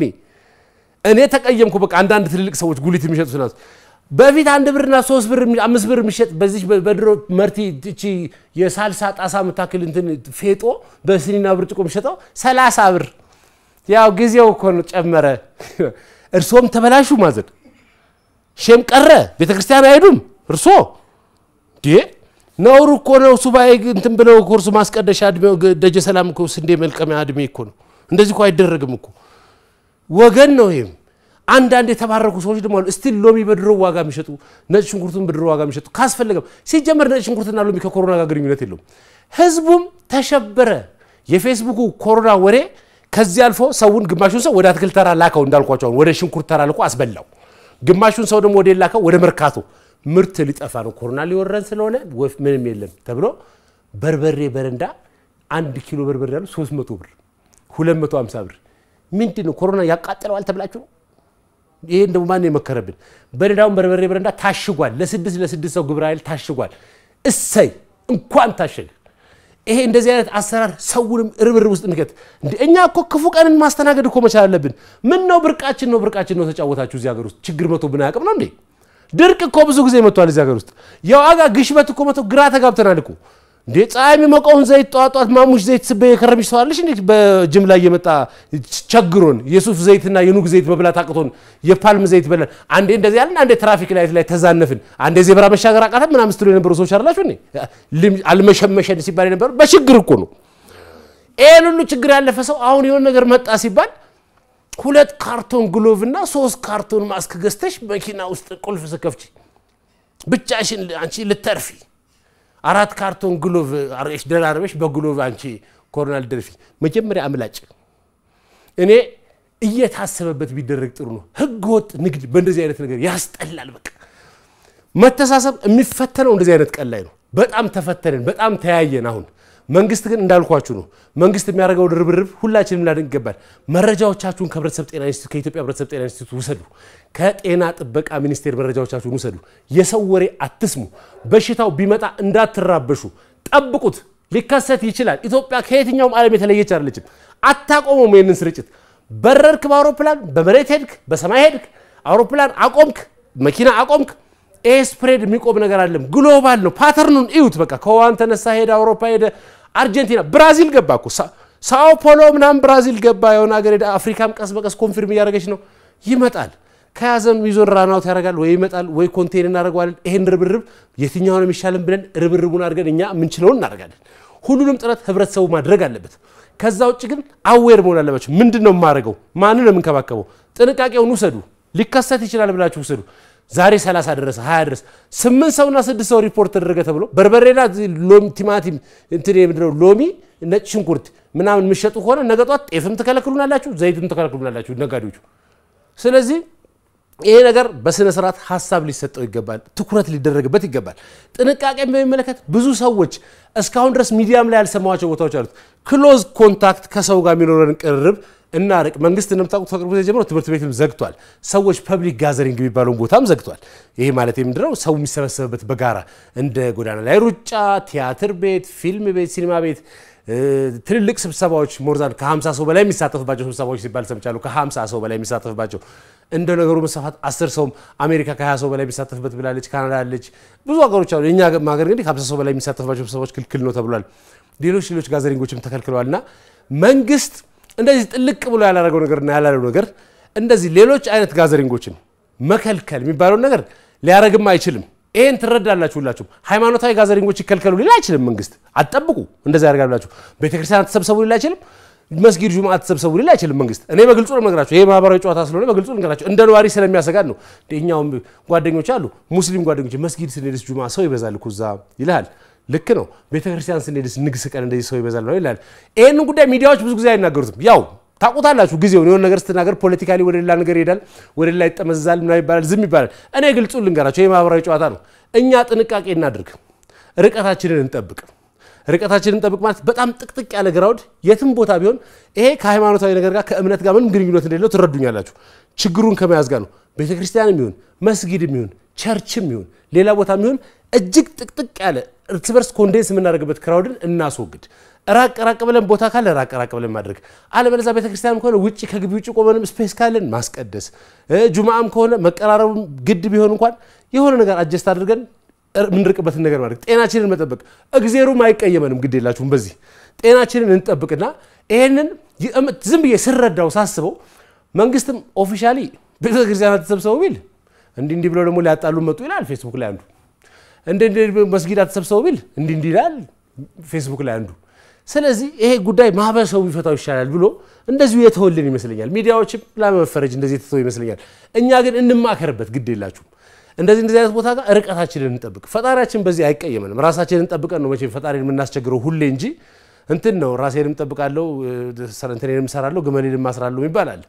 Speaker 1: እኔ ተቀየምኩ በቃ አንዳንድ ትልልቅ ሰዎች ጉሊት የሚሸጡ እናቶች በፊት 1 ብርና 3 ብር 5 ብር የሚሸጥ በዚህ በድሮ መርቲ እቺ የሳልሳ ጣሳ መታከል እንትን ፌጦ በስኒና ብርጭቆ የሚሸጠው 30 ብር ያው ጊዜው እኮ ነው ጨመረ እርሶም ተበላሹ ማዘድ ሸም ቀረ ቤተክርስቲያን አይሄዱም እርሶ ዲ ነውሩ እኮ ነው ሱባኤ እንትን ብለው ኮርሱ ማስቀደሻ አድሜው ደጀ ሰላም እኮ ስንዴ መልቀሚያ አድሜ እኮ ነው እንደዚህ እኮ አይደረግም እኮ ወገን ነው ይሄም አንዳንድ የተባረኩ ሰዎች ደግሞ ስቲል ሎሚ በድሮ ዋጋ የሚሸጡ ነጭ ሽንኩርቱን በድሮ ዋጋ የሚሸጡ ካስፈልገም ሲጀመር ነጭ ሽንኩርትና ሎሚ ከኮሮና ጋር ግንኙነት የለውም ህዝቡም ተሸበረ የፌስቡክ ኮሮና ወሬ ከዚህ አልፎ ሰውን ግማሹን ሰው ወደ አትክልት ተራ ላከው እንዳልኳቸው ወደ ሽንኩርት ተራ ልቆ አስበላው ግማሹን ሰው ደግሞ ወደ ላከው ወደ መርካቶ ምርት ሊጠፋ ነው ኮሮና ሊወረን ስለሆነ ወፍ ምንም የለም ተብሎ በርበሬ በረንዳ 1 ኪሎ በርበሬ ያለው 300 ብር 250 ብር ምንድነው ኮሮና ያቃጠለዋል ተብላችሁ ይሄ እንደው ማን የመከረብን በረዳውን በርበሬ በረንዳ ታሽጓል ለ6 ሰው ግብር አይል ታሽጓል እሰይ እንኳን ታሽግ ይሄ እንደዚህ አይነት አሰራር ሰውንም እርብርብ ውስጥ ንከት እኛ እኮ ክፉ ቀንን ማስተናገድ እኮ መቻል አለብን ምን ነው ብርቃችን ነው ተጫወታችሁ እዚህ ሀገር ውስጥ ችግር መቶ ብናያቅም ነው እንዴ ድርቅ እኮ ብዙ ጊዜ መጥቷል እዚህ ሀገር ውስጥ ያዋጋ ግሽበት እኮ መቶ ግራ ተጋብተናል እኮ እንዴ ጻይ የሚመቀውን ዘይት ጧጧት ማሙሽ ዘይት ስበየ ከረምሽ ተዋለሽ እንዴ በጅምላ እየመጣ ቸግሮን የሱፍ ዘይትና የኑግ ዘይት መብላት አቅቶን የፓልም ዘይት በለን አንዴ እንደዚህ ያለን አንዴ ትራፊክ ላይት ላይ ተዛነፍን አንዴ ዜብራ መሻገር አቃተን ምናምን ስትሉ የነበሩ ሰዎች አይደላችሁ እንዴ አልመሸመሸን ሲባል የነበሩ በችግር እኮ ነው ኤን ሁሉ ችግር ያለፈ ሰው አሁን የሆነ ነገር መጣ ሲባል 2 ካርቶን ግሎቭ እና 3 ካርቶን ማስክ ገዝተሽ መኪና ውስጥ ቁልፍ ስከፍቺ ብቻሽን አንቺ ልተርፊ 4 ካርቶን ግሎቭ አርሽ ደራርበሽ በግሎቭ አንቺ ኮሮናል ደርፊ መጀመሪያ አምላጭ እኔ እየታሰበበት ቢደረግ ጥሩ ነው ህገወጥ ንግድ በእንደዚህ አይነት ነገር ያስጠላል በቃ መተሳሰብ የሚፈተነው እንደዚህ አይነት ቀን ላይ ነው በጣም ተፈተነን በጣም ተያየን አሁን መንግስት ግን እንዳልኳችሁ ነው መንግስት የሚያደርገው ድርብርብ ሁላችንም ላድን ይገባል መረጃዎቻችሁን ከህብረተሰብ ጤና ኢንስቲትዩት ከኢትዮጵያ ህብረተሰብ ጤና ኢንስቲትዩት ወሰዱ ከጤና ጥበቃ ሚኒስቴር መረጃዎቻችሁን ወሰዱ የሰው ወሬ አትስሙ በሽታው ቢመጣ እንዳትራበሹ ጠብቁት ሊከሰት ይችላል ኢትዮጵያ ከየትኛውም ዓለም የተለየች አይደለችም አታቆሙም ይሄንን ስርጭት በረርክ በአውሮፕላን በመሬት ሄድክ በሰማይ ሄድክ አውሮፕላን አቆምክ መኪና አቆምክ ስፕሬድ የሚቆም ነገር አይደለም ግሎባል ነው ፓተርኑን እዩት በቃ ከዋን ተነሳ ሄደ አውሮፓ ሄደ አርጀንቲና ብራዚል ገባኩ ሳኦ ፖሎ ምናም ብራዚል ገባ የሆነ ሀገር ሄደ አፍሪካም ቀስ በቀስ ኮንፊርም ያደረገች ነው ይመጣል ከያዘን ይዞን ራናውት ያደርጋል ወይ ይመጣል ወይ ኮንቴይነር እናደርጋለን ይሄን ርብርብ የትኛው ነው የሚሻለን ብለን ርብርቡን አድርገን እኛ ምን ችለውን እናደርጋለን ሁሉንም ጥረት ህብረተሰቡ ማድረግ አለበት ከዛ ውጭ ግን አዌር መሆን አለባችሁ ምንድነው ማረጋው ማንን ነው የምንከባከበው ጥንቃቄውን ወሰዱ ሊከሰት ይችላል ብላችሁ ወሰዱ ዛሬ 30 ድረስ 20 ድረስ 8 ሰውና 6 ሰው ሪፖርት ተደረገ ተብሎ በርበሬና ሎሚ ቲማቲም እንትን የምድረው ሎሚ ነጭ ሽንኩርት ምናምን ምሸጡ ሆነ ነገጧት ጤፍም ተከለክሉናላችሁ ዘይትም ተከለክሉናላችሁ ነጋዴዎቹ ስለዚህ ይሄ ነገር በስነ ስርዓት ሐሳብ ሊሰጠው ይገባል ትኩረት ሊደረግበት ይገባል ጥንቃቄ በሚመለከት ብዙ ሰዎች እስካሁን ድረስ ሚዲያም ላይ ያልሰማዋቸው ቦታዎች አሉት ክሎዝ ኮንታክት ከሰው ጋር የሚኖረን ቅርብ እናርቅ መንግስት እንደምታውቁት ተቀርቦ ተጀምሮ ትምህርት ቤትም ዘግቷል ሰዎች ፐብሊክ ጋዘሪንግ የሚባለው ቦታም ዘግቷል ይሄ ማለት የምንድነው ሰው የሚሰበሰብበት በጋራ እንደ ጎዳና ላይ ሩጫ ቲያትር ቤት ፊልም ቤት ሲኒማ ቤት ትልልቅ ስብሰባዎች ሞርዛን ከ50 ሰው በላይ የሚሳተፍባቸው ስብሰባዎች ሲባል ሰምቻለሁ ከ50 ሰው በላይ የሚሳተፍባቸው እንደ ነገሩ መስፋት 10 ሰው አሜሪካ ከ20 ሰው በላይ የሚሳተፍበት ብላለች ካናዳ አለች ብዙ ሀገሮች አሉ እኛ ሀገር እንግዲህ 50 ሰው በላይ የሚሳተፍባቸው ሰዎች ክልክል ነው ተብሏል ሌሎች ጋዘሪንጎችም ተከልክለዋልና መንግስት እንደዚህ ጥልቅ ብሎ ያላረገው ነገርና ያላለው ነገር እንደዚህ ሌሎች አይነት ጋዘሪንጎችን መከልከል የሚባለው ነገር ሊያረግም አይችልም ይሄን ትረዳላችሁ ሁላችሁም ሃይማኖታዊ ጋዘሪንጎች ይከልከሉ ሊል አይችልም መንግስት አጥብቁ እንደዛ ያርጋላችሁ ቤተክርስቲያን ተሰብሰቡ ሊል አይችልም መስጊድ ጁማዓ ተሰብሰቡ ሊል አይችልም መንግስት እኔ በግልጹ ነው ነገራችሁ ይሄ ማህበራዊ ጨዋታ ስለሆነ በግልጹ ልንገራችሁ እንደ ነዋሪ ስለሚያሰጋድ ነው ደኛው ጓደኞች አሉ ሙስሊም ጓደኞች መስጊድ ስንሄድስ ጁማዓ ሰው ይበዛል ኩዛ ይላል ልክ ነው ቤተክርስቲያን ስንሄድስ ንግስ ቀን እንደዚህ ሰው ይበዛል ነው ይላል ይሄን ጉዳይ ሚዲያዎች ብዙ ጊዜ አይናገሩትም ያው ታቁታላችሁ ጊዜው ነው ነገር ስትናገር ፖለቲካሊ ወደ ሌላ ነገር ይሄዳል ወደ ሌላ ይጠመዛል ምናምን ይባላል ዝም ይባላል እኔ ግልጹ ልንገራችሁ ይሄ ማህበራዊ ጨዋታ ነው እኛ ጥንቃቄ እናድርግ ርቀታችንን እንጠብቅ ማለት በጣም ጥቅጥቅ ያለ ግራውድ የትም ቦታ ቢሆን ይሄ ከሃይማኖታዊ ነገር ጋር ከእምነት ጋር ምንም ግንኙነት እንደሌለው ትረዱኛላችሁ ችግሩን ከመያዝ ጋር ነው ቤተክርስቲያንም ይሁን መስጊድም ይሁን ቸርችም ይሁን ሌላ ቦታም ይሁን እጅግ ጥቅጥቅ ያለ እርትበርስ ኮንዴንስ የምናደርግበት ክራውድን እናስወግድ ራቅ ብለን ቦታ ካለ ራቅ ብለን ማድረግ አለበለዚያ ቤተክርስቲያንም ከሆነ ውጪ ከግቢ ውጪ ቆመንም ስፔስ ካለን ማስቀደስ ጁማዓም ከሆነ መቀራረቡ ግድ ቢሆን እንኳን የሆነ ነገር አጀስት አድርገን ምንርቅበት ነገር ማድረግ ጤናችንን መጠበቅ እግዚአብሔሩ ማይቀየመንም ግድ የላችሁም በዚህ ጤናችንን እንጠብቅና ይሄንን ዝም ብዬ ስረዳው ሳስበው መንግስትም ኦፊሻሊ ቤተክርስቲያናት ተሰብስበው ቢል እንዲህ ብለው ደግሞ ሊያጣሉ መጡ ይላል ፌስቡክ ላይ አንዱ እንደ መስጊዳት ተሰብስበው ቢል እንዲህ ይላል ፌስቡክ ላይ አንዱ ስለዚህ ይሄ ጉዳይ ማህበረሰቡ ይፈታው ይሻላል ብሎ እንደዚሁ የተወልን ይመስለኛል ሚዲያዎችም ለማፈረጅ እንደዚህ ተተው ይመስለኛል እኛ ግን እንማከርበት ግድ የላችሁም እንደዚህ አይነት ቦታ ጋር ርቀታችንን እንጠብቅ ፈጣሪያችን በዚህ አይቀየመንም ራሳችንን እንጠብቀን ነው መቼም ፈጣሪን የምናስቸግረው ሁሌ እንጂ እንትን ነው ራሴንም እንጠብቃለሁ ሰረንተኔንም ሰራለሁ ግመሌንም ማስራለሁ ይባላል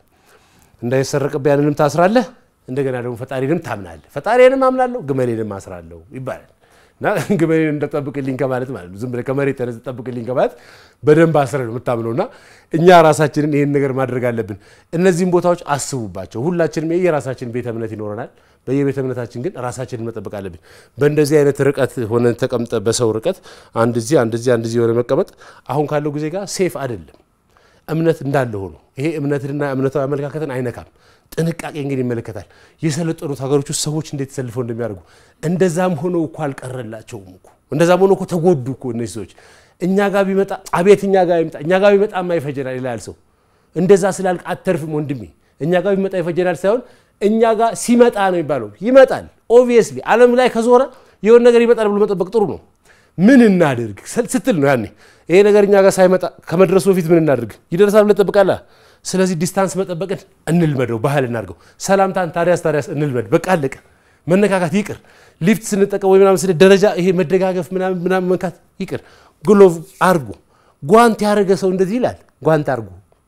Speaker 1: እንዳይሰረቅብያንንም ታስራለህ እንደገና ደግሞ ፈጣሪንም ታምናለህ ፈጣሪንም አምናለሁ ግመሌንም ማስራለሁ ይባላል ና ግመሌን እንደጠብቅልኝ ከማለት ማለት ነው ዝም ብለ ከመሬት ተነስ ጠብቅልኝ ከማለት በደንብ አስረን ነው የምታምነውና እኛ ራሳችንን ይሄን ነገር ማድረግ አለብን እነዚህን ቦታዎች አስቡባቸው ሁላችንም የራሳችን ቤተ እምነት ይኖርናል በየቤተ እምነታችን ግን ራሳችንን መጠበቅ አለብን በእንደዚህ አይነት ርቀት ሆነን ተቀምጠ በሰው ርቀት አንድ እዚህ ሆነ መቀመጥ አሁን ካለው ጊዜ ጋር ሴፍ አይደለም እምነት እንዳለ ሆኖ ይሄ እምነትና እምነታዊ አመለካከትን አይነካም ጥንቃቄ እንግዲህ ይመለከታል የሰለጠኑት ሀገሮች ውስጥ ሰዎች እንዴት ተሰልፈው እንደሚያርጉ እንደዛም ሆኖ እኮ አልቀረላቸውም እኮ እንደዛም ሆኖ እኮ ተጎዱ እኮ እነዚህ ሰዎች እኛ ጋር ቢመጣ አቤት እኛ ጋር ቢመጣ ማይፈጀናል ይላል ሰው እንደዛ ስላልክ አተርፍም ወንድሜ እኛ ጋር ቢመጣ ይፈጀናል ሳይሆን እኛ ጋር ሲመጣ ነው ይባላል ይመጣል ኦብቪየስሊ ዓለም ላይ ከዞረ የሆነ ነገር ይመጣል ብሎ መጠበቅ ጥሩ ነው ምን እናድርግ ስትል ነው ያኔ ይሄ ነገር እኛ ጋር ሳይመጣ ከመድረሱ በፊት ምን እናድርግ ይደርሳል ብለ ተጠብቃለህ ስለዚህ ዲስታንስ መጠበቅን እንልመደው ባህል እናርገው ሰላምታን ታዲያስ እንልመድ በቃ አለቀ መነካካት ይቅር ሊፍት ስንጠቀም ወይ ምናምን ስለ ደረጃ ይሄ መደጋገፍ ምናምን መንካት ይቅር ግሎቭ አርጉ ጓንት ያረገ ሰው እንደዚህ ይላል ጓንት አርጉ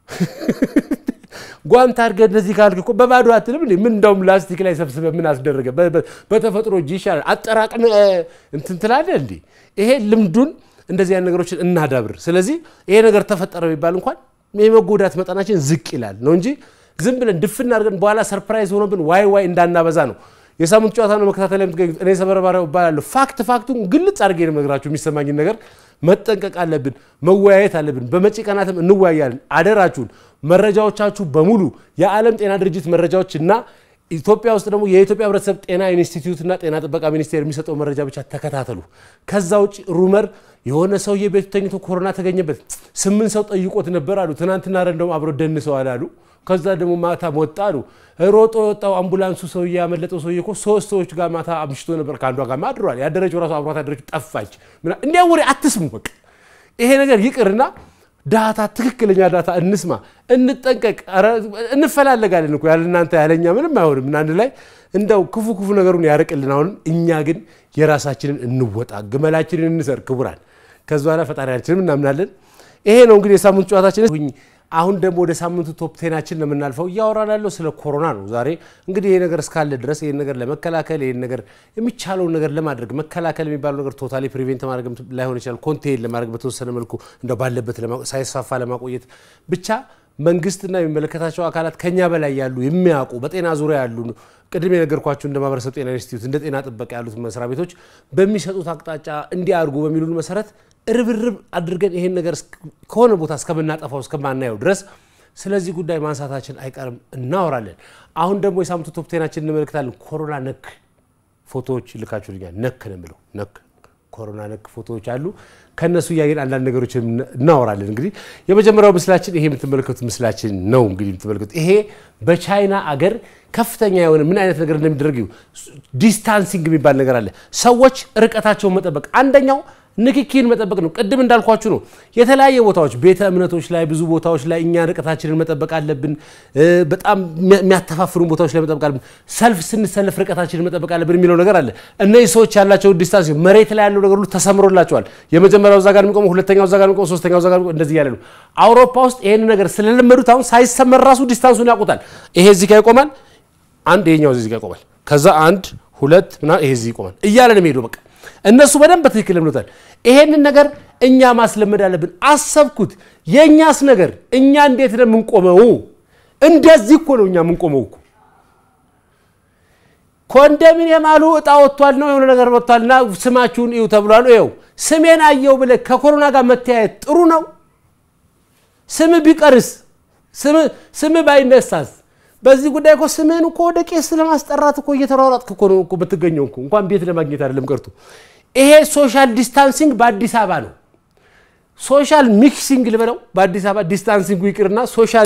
Speaker 1: ጓንት አርገ እንደዚህ ካልክ እኮ በባዶ አትልም እንዴ ምን እንደውም ላስቲክ ላይ ሰብስበ ምን አስደረገ በተፈጥሮ እጅ ይሻላል አጠራቅም እንትን ትላለህ እንዴ ይሄ ልምዱን እንደዚህ አይነት ነገሮችን እናዳብር ስለዚህ ይሄ ነገር ተፈጠረ ቢባል እንኳን የመጎዳት መጠናችን ዝቅ ይላል ነው እንጂ ዝም ብለን ድፍና አድርገን በኋላ ሰርፕራይዝ ሆኖብን ዋይ እንዳናበዛ ነው የሳምንቱ ጨዋታ ነው መከታተል የምትገኙት እኔ ሰመረባሪያው ባላለው ፋክቱን ግልጽ አድርጌ ነው መግራችሁ የሚሰማኝ ነገር መጠንቀቅ አለብን መወያየት አለብን በመጪ ቀናትም እንወያያለን አደራችሁን መረጃዎቻችሁ በሙሉ የዓለም ጤና ድርጅት መረጃዎችና ኢትዮጵያ ውስጥ ደግሞ የኢትዮጵያ ህብረተሰብ ጤና ኢንስቲትዩትና ጤና ጥበቃ ሚኒስቴር የሚሰጠው መረጃ ብቻ ተከታተሉ ከዛው ሩመር የሆነ ሰው የቤት ተኝቶ ኮሮና ተገኘበት 8 ሰው ጠይቆት ነበር አሉ ትናንትና ረንደም አብሮ ደንሰው አላሉ ከዛ ደግሞ ማታ ወጣሉ ሮጦ ወጣው አምቡላንሱ ሰው ያመለጠው ሰው እኮ 3 ሰዎች ጋር ማታ አምሽቶ ነበር ካንዷ ጋር ማድሯል ያደረችው ራሱ አብሯት ያደረችው ጠፋች እንዴው ወሬ አትስሙ በቃ ይሄ ነገር ይቅርና ዳታ ትክክለኛ ዳታ እንስማ እንጠንቀቅ እንፈላለጋለን እኮ ያለናንተ ያለኛ ምንም አይሆንም እናንተ ላይ እንደው ክፉ ነገሩን ያርቅልና አሁን እኛ ግን የራሳችንን እንወጣ ግመላችንን እንሰር ክቡራን ከዛላ ፈጣሪያችንን እናምናለን ይሄ ነው እንግዲህ የሳምንቱ ጨዋታችን አሁን ደግሞ ወደ ሳምንቱ ቶፕ 10 ነው የምናልፈው ያወራናለው ስለ ኮሮና ነው ዛሬ እንግዲህ ይሄ ነገር እስካለ ድረስ ይሄ ነገር ለመከላከል ይሄ ነገር የሚቻለው ነገር ለማድረግ መከላከል የሚባለው ነገር ቶታሊ ፕሪቬንት ማድረግ ላይሆን ይችላል ኮንቴን ለማድረግ በተወሰነ መልኩ እንደው ባለበት ሳይስፋፋ ለማቆየት ብቻ መንግስትና የሚመለከታቸው አካላት ከኛ በላይ ያሉ የሚያውቁ በጤና ዙሪያ ያሉ ቅድም የነገርኳችሁ እንደ ማህበረሰብ ጤና ኢንስቲትዩት እንደ ጤና ጥበቃ ያሉት መስሪያ ቤቶች በሚሰጡት አቅጣጫ እንዲያርጉ በሚሉን መሰረት ርብርብ አድርገን ይሄን ነገር ከሆነ ቦታ እስከምናጠፋው እስከማናየው ድረስ ስለዚህ ጉዳይ ማንሳታችን አይቀርም እናወራለን አሁን ደግሞ የሳምንቱ ቶፕ 10 እንመለከታለን ኮሮና ነክ ፎቶዎች ልካችሁልኛል ነክ ነው ምለው ነክ ኮሮና ነክ ፎቶዎች አሉ ከነሱ ያየን አንዳንድ ነገሮች እናወራለን እንግዲህ የመጀመሪያው ምስላችን ይሄ የምትመለከቱት ምስላችን ነው እንግዲህ የምትመለከቱት ይሄ በቻይና አገር ከፍተኛ የሆነ ምን አይነት ነገር እንደሚደረግዩ ዲስታንሲንግ የሚባል ነገር አለ ሰዎች ርቀታቸውን መጠበቅ አንደኛው ንክኪን መጠበቅ ነው ቅድም እንዳልኳችሁ ነው የተለያየ ቦታዎች ቤተ እምነቶች ላይ ብዙ ቦታዎች ላይ እኛ ርቀታችንን መጠበቅ አለብን በጣም የሚያተፋፍሩ ቦታዎች ላይ መጠበቅ አለብን ሰልፍ ስንሰልፍ ርቀታችንን መጠበቅ አለብን የሚለው ነገር አለ እነዚህ ሰዎች ያላቸው ዲስታንስ መሬት ላይ ያለው ነገር ሁሉ ተሰምሮላቸዋል የመጀመሪያው እዛ ጋር የሚቆመው ሁለተኛው እዛ ጋር የሚቆመው ሶስተኛው እዛ ጋር እንደዚህ ያለ ነው አውሮፓ ውስጥ ይሄን ነገር ስለለመዱት አሁን ሳይሰመር ራሱ ዲስታንሱን ያውቁታል ይሄ እዚህ ጋር ይቆማል አንድ ይሄኛው እዚህ ጋር ይቆማል ከዛ አንድ ሁለት እና ይሄ እዚህ ይቆማል እያለ ነው የሚሄደው በቃ እነሱ በደንብ በትክክል ለምዶታል ይሄንን ነገር እኛ ማስለመድ አለብን አሰብኩት የኛስ ነገር እኛ እንዴት ነው የምንቆመው እንደዚህ እኮ ነው እኛ የምንቆመው ኮንዶሚኒየም አሉ እጣ ወጥቷል ነው የሆነ ነገር ወጥቷልና ስማችሁን እዩ ተብሏል ይው ስሜን አየው ብለ ከኮሮና ጋር መተያየት ጥሩ ነው ስም ቢቀርስ ስም ባይነሳስ በዚህ ጉዳይ እኮ ስሜን እኮ ወደ ቄስ ለማስጠራት እኮ እየተሯሯጥክ እኮ ነው እኮ በትገኘው እኮ እንኳን ቤት ለማግኘት አይደለም ቀርቶ ይሄ ሶሻል ዲስታንሲንግ በአዲስ አበባ ነው ሶሻል ሚክሲንግ ልበለው በአዲስ አበባ ዲስታንሲንግ ይቅርና ሶሻል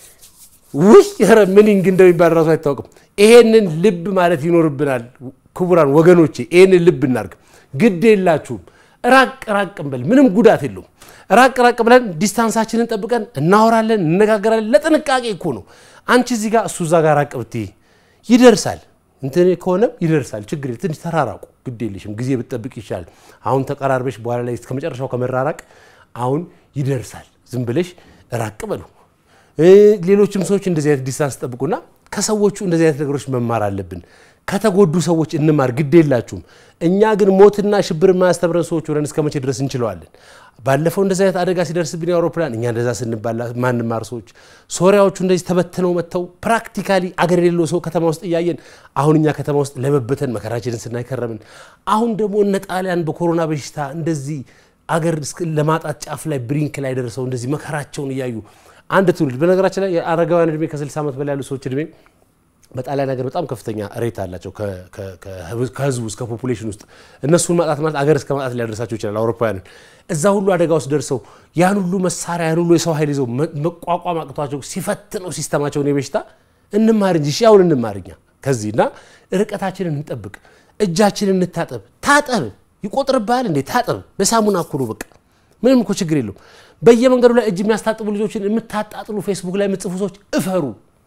Speaker 1: ሚኒንግ እንደሚባል ራሱ አይታወቅም ይሄንን ልብ ማለት ይኖርብናል ክቡራን ወገኖቼ ይሄንን ልብ እናርግ ግድ የላችሁም ራቅ እንበል ምንም ጉዳት የለውም ራቅ ብለን ዲስታንሳችንን ጠብቀን እናወራለን እንነጋገራለን ለጥንቃቄ እኮ ነው አንቺ እዚህ ጋር እሱ እዛ ጋር አቀብቲ ይደርሳል እንትን ከሆነ ይደርሳል ችግር ትንሽ ተራራቁ ግድ የለሽም ጊዜ ብትጠብቅ ይችላል አሁን ተቀራርበሽ በኋላ ላይ እስከ መጨረሻው ከመራራቅ አሁን ይደርሳል ዝም ብለሽ ራቅ በሉ ሌሎችም ሰዎች እንደዚህ አይነት ዲስታንስ ጠብቁና ከሰዎቹ እንደዚህ አይነት ነገሮች መማር አለብን ከተጎዱ ሰዎች እንማር ግድ የላችሁም እኛ ግን ሞትና ሽብር ማስተብረን ሰዎች ወረን እስከ መቼ ድረስ እንችላለን ባለፈው እንደዚህ አይነት አደጋ ሲደርስብን አውሮፕላን እኛ እንደዛ ስንባላ ማንማር ሰዎች ሶሪያዎቹ እንደዚህ ተበተነው መተው ፕራክቲካሊ አገር የሌለው ሰው ከተማ ውስጥ ያያየን አሁን እኛ ከተማ ውስጥ ለመበተን መከራችንን ስናይከረምን አሁን ደግሞ እነ ጣሊያን በኮሮና በሽታ እንደዚህ አገር ለማጣት ጫፍ ላይ ብሪንክ ላይ ደርሰው እንደዚህ መከራቸውን ያያዩ አንድ ትውልድ በነገራችን ላይ አረጋውያን እድሜ ከ60 ዓመት በላይ ያሉ ሰዎች እድሜ በጣሊያን ሀገር በጣም ከፍተኛ ሬት አላቸው ከህዝቡ እስከ ፖፑሌሽን ውስጥ እነሱን ማጣት ማለት አገር እስከ ማጣት ሊያደርሳቸው ይችላል አውሮፓውያን እዛ ሁሉ አደጋ ውስጥ ደርሰው ያን ሁሉ መሳሪያ ያን ሁሉ የሰው ኃይል ይዘው መቋቋም አቅቷቸው ሲፈትነው ሲስተማቸውን የበሽታ እንማር እንጂ ሻውን እንማርኛ ከዚህና ርቀታችንን እንጠብቅ እጃችንን እንታጠብ ይቆጥርባል እንዴ ታጠብ በሳሙና ኩሩ በቃ ምንም እኮ ችግር የለው በየመንገዱ ላይ እጅ የሚያስታጥቡ ልጆችን የምታጣጥሉ ፌስቡክ ላይ የምትጽፉ ሰዎች እፈሩ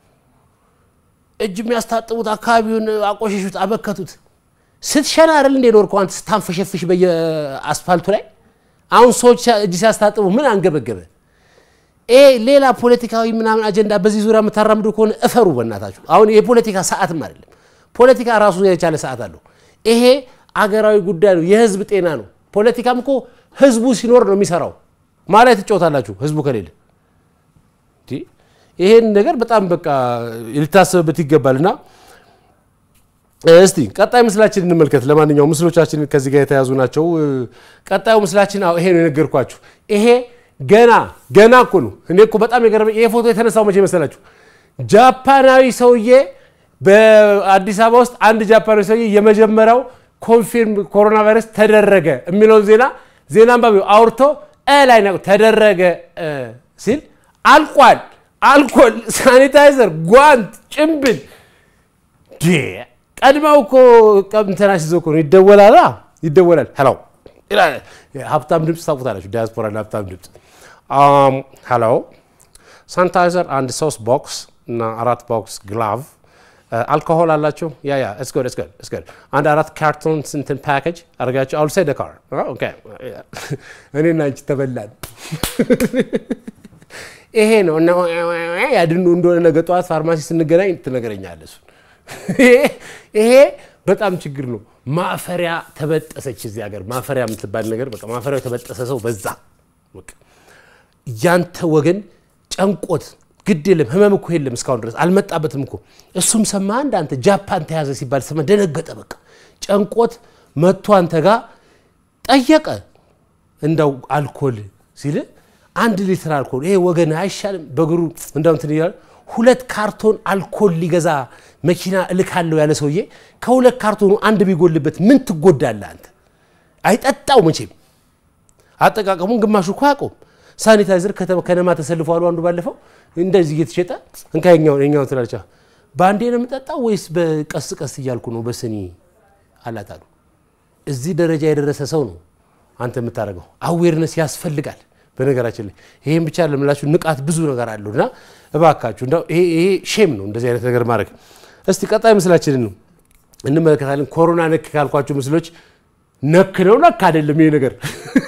Speaker 1: እጅ የሚያስታጥቡት አካባቢውን አቆሽሹት አበከቱት ስትሸና አይደል እንደ ኖር ኳንት ስታንፈሸፍሽ በየአስፋልቱ ላይ አሁን ሰዎች እጅ ሲያስታጥቡ ምን አንገበገበ ሌላ ፖለቲካዊ ምናምን አጀንዳ በዚህ ዙሪያ መታራምዱ ከሆነ እፈሩ በእናታችሁ አሁን የፖለቲካ ሰዓትም አይደለም ፖለቲካ ራሱ የቻለ ሰዓት አለው ይሄ አገራዊ ጉዳይ ነው የህዝብ ጤና ነው ፖለቲካም እኮ ህዝቡ ሲኖር ነው የሚሰራው ማለት ይጫወታላችሁ ህዝቡ ከሌለ ይሄን ነገር በጣም በቃ ልታሰብበት ይገባልና እስቲ ቀጣይ ምስላችን እንመልከት ለማንኛውም ምስሎቻችን ከዚህ ጋር የተያዙ ናቸው ቀጣዩ ምስላችን አው ይሄ ነው የነገርኳችሁ ይሄ ገና እኮ ነው እኔ እኮ በጣም የገረመኝ ይሄ ፎቶ የተነሳው መቼ መሰላችሁ ጃፓናዊ ሰውዬ በአዲስ አበባ ውስጥ አንድ ጃፓናዊ ሰውዬ የመጀመሪያው ኮንፊርም ኮሮና ቫይረስ ተደረገ የሚለው ዜና አንባቢው አውርቶ ላይ ነው ተደረገ ሲል አልኮል ሳኒታይዘር ጓንት ጭምብል ቀድማው እኮ ቀምተናሽ ዘኮ ነው ይደወላል ሄሎ ሀብታም ድምጽ ታውቁታላችሁ ዲያስፖራ ሀብታም ድምጽ ሄሎ ሳኒታይዘር and sauce box እና 4 box glove alcohol አላችሁ it's good and 4 cartons in package አርጋችሁ I'll say the car okay እኔና አንቺ ተበላን ይሄ ነው እና ያድኑ እንደሆነ ነገ ጧት ፋርማሲ ስንገናኝ ትነገረኛለሽ ይሄ በጣም ችግር ነው ማፈሪያ ተበጠሰች እዚህ ሀገር ማፈሪያ የምትባል ነገር በቃ ማፈሪያው ተበጠሰ ሰው በዛ በቃ ያንተ ወገን ጨንቆት ግድ የለም ህመም እኮ የለም እስካሁን ድረስ አልመጣበትም እኮ እሱም ሰማ አንተ ጃፓን ተያዘ ሲባል ሰማ ደነገጠ በቃ ጨንቆት መጥቶ አንተ ጋር ጠየቀ እንደው አልኮል ሲል 1 ሊትር አልኮል ይሄ ወገን አይሻልም በግሩ እንዳውም ትንያል 2 ካርቶን አልኮል ሊገዛ መኪና እልካለው ያለ ሰውዬ ከ2 ካርቶኑ 1 ቢጎልበት ምን ትጎዳለህ አንተ አይጠጣው መቼም አጠቃቀሙን ግማሹ ቋቆም ሳኒታይዘር ከነማ ተሰልፈዋል አንዱ ባለፈው እንደዚህ እየተሸጠ እንካኛው ትላልቻ ባንዴ ነው የምጠጣው ወይስ በቀስቀስ ይያልኩ ነው በስኒ አላታሉ እዚህ ደረጃ የደረሰ ሰው ነው አንተ የምታረጋው አዌርነስ ያስፈልጋል በነገራችን ላይ ይሄን ብቻ ለምላችሁ ንቃት ብዙ ነገር አለውና እባካችሁ እንደው ይሄ ሼም ነው እንደዚህ አይነት ነገር ማድረግ እስቲ ቀጣይ ምስላችንን ነው እንመለከታለን ኮሮና ነክ ካልኳችሁ ምስሎች ነክ ነው ነክ አይደለም ይሄ ነገር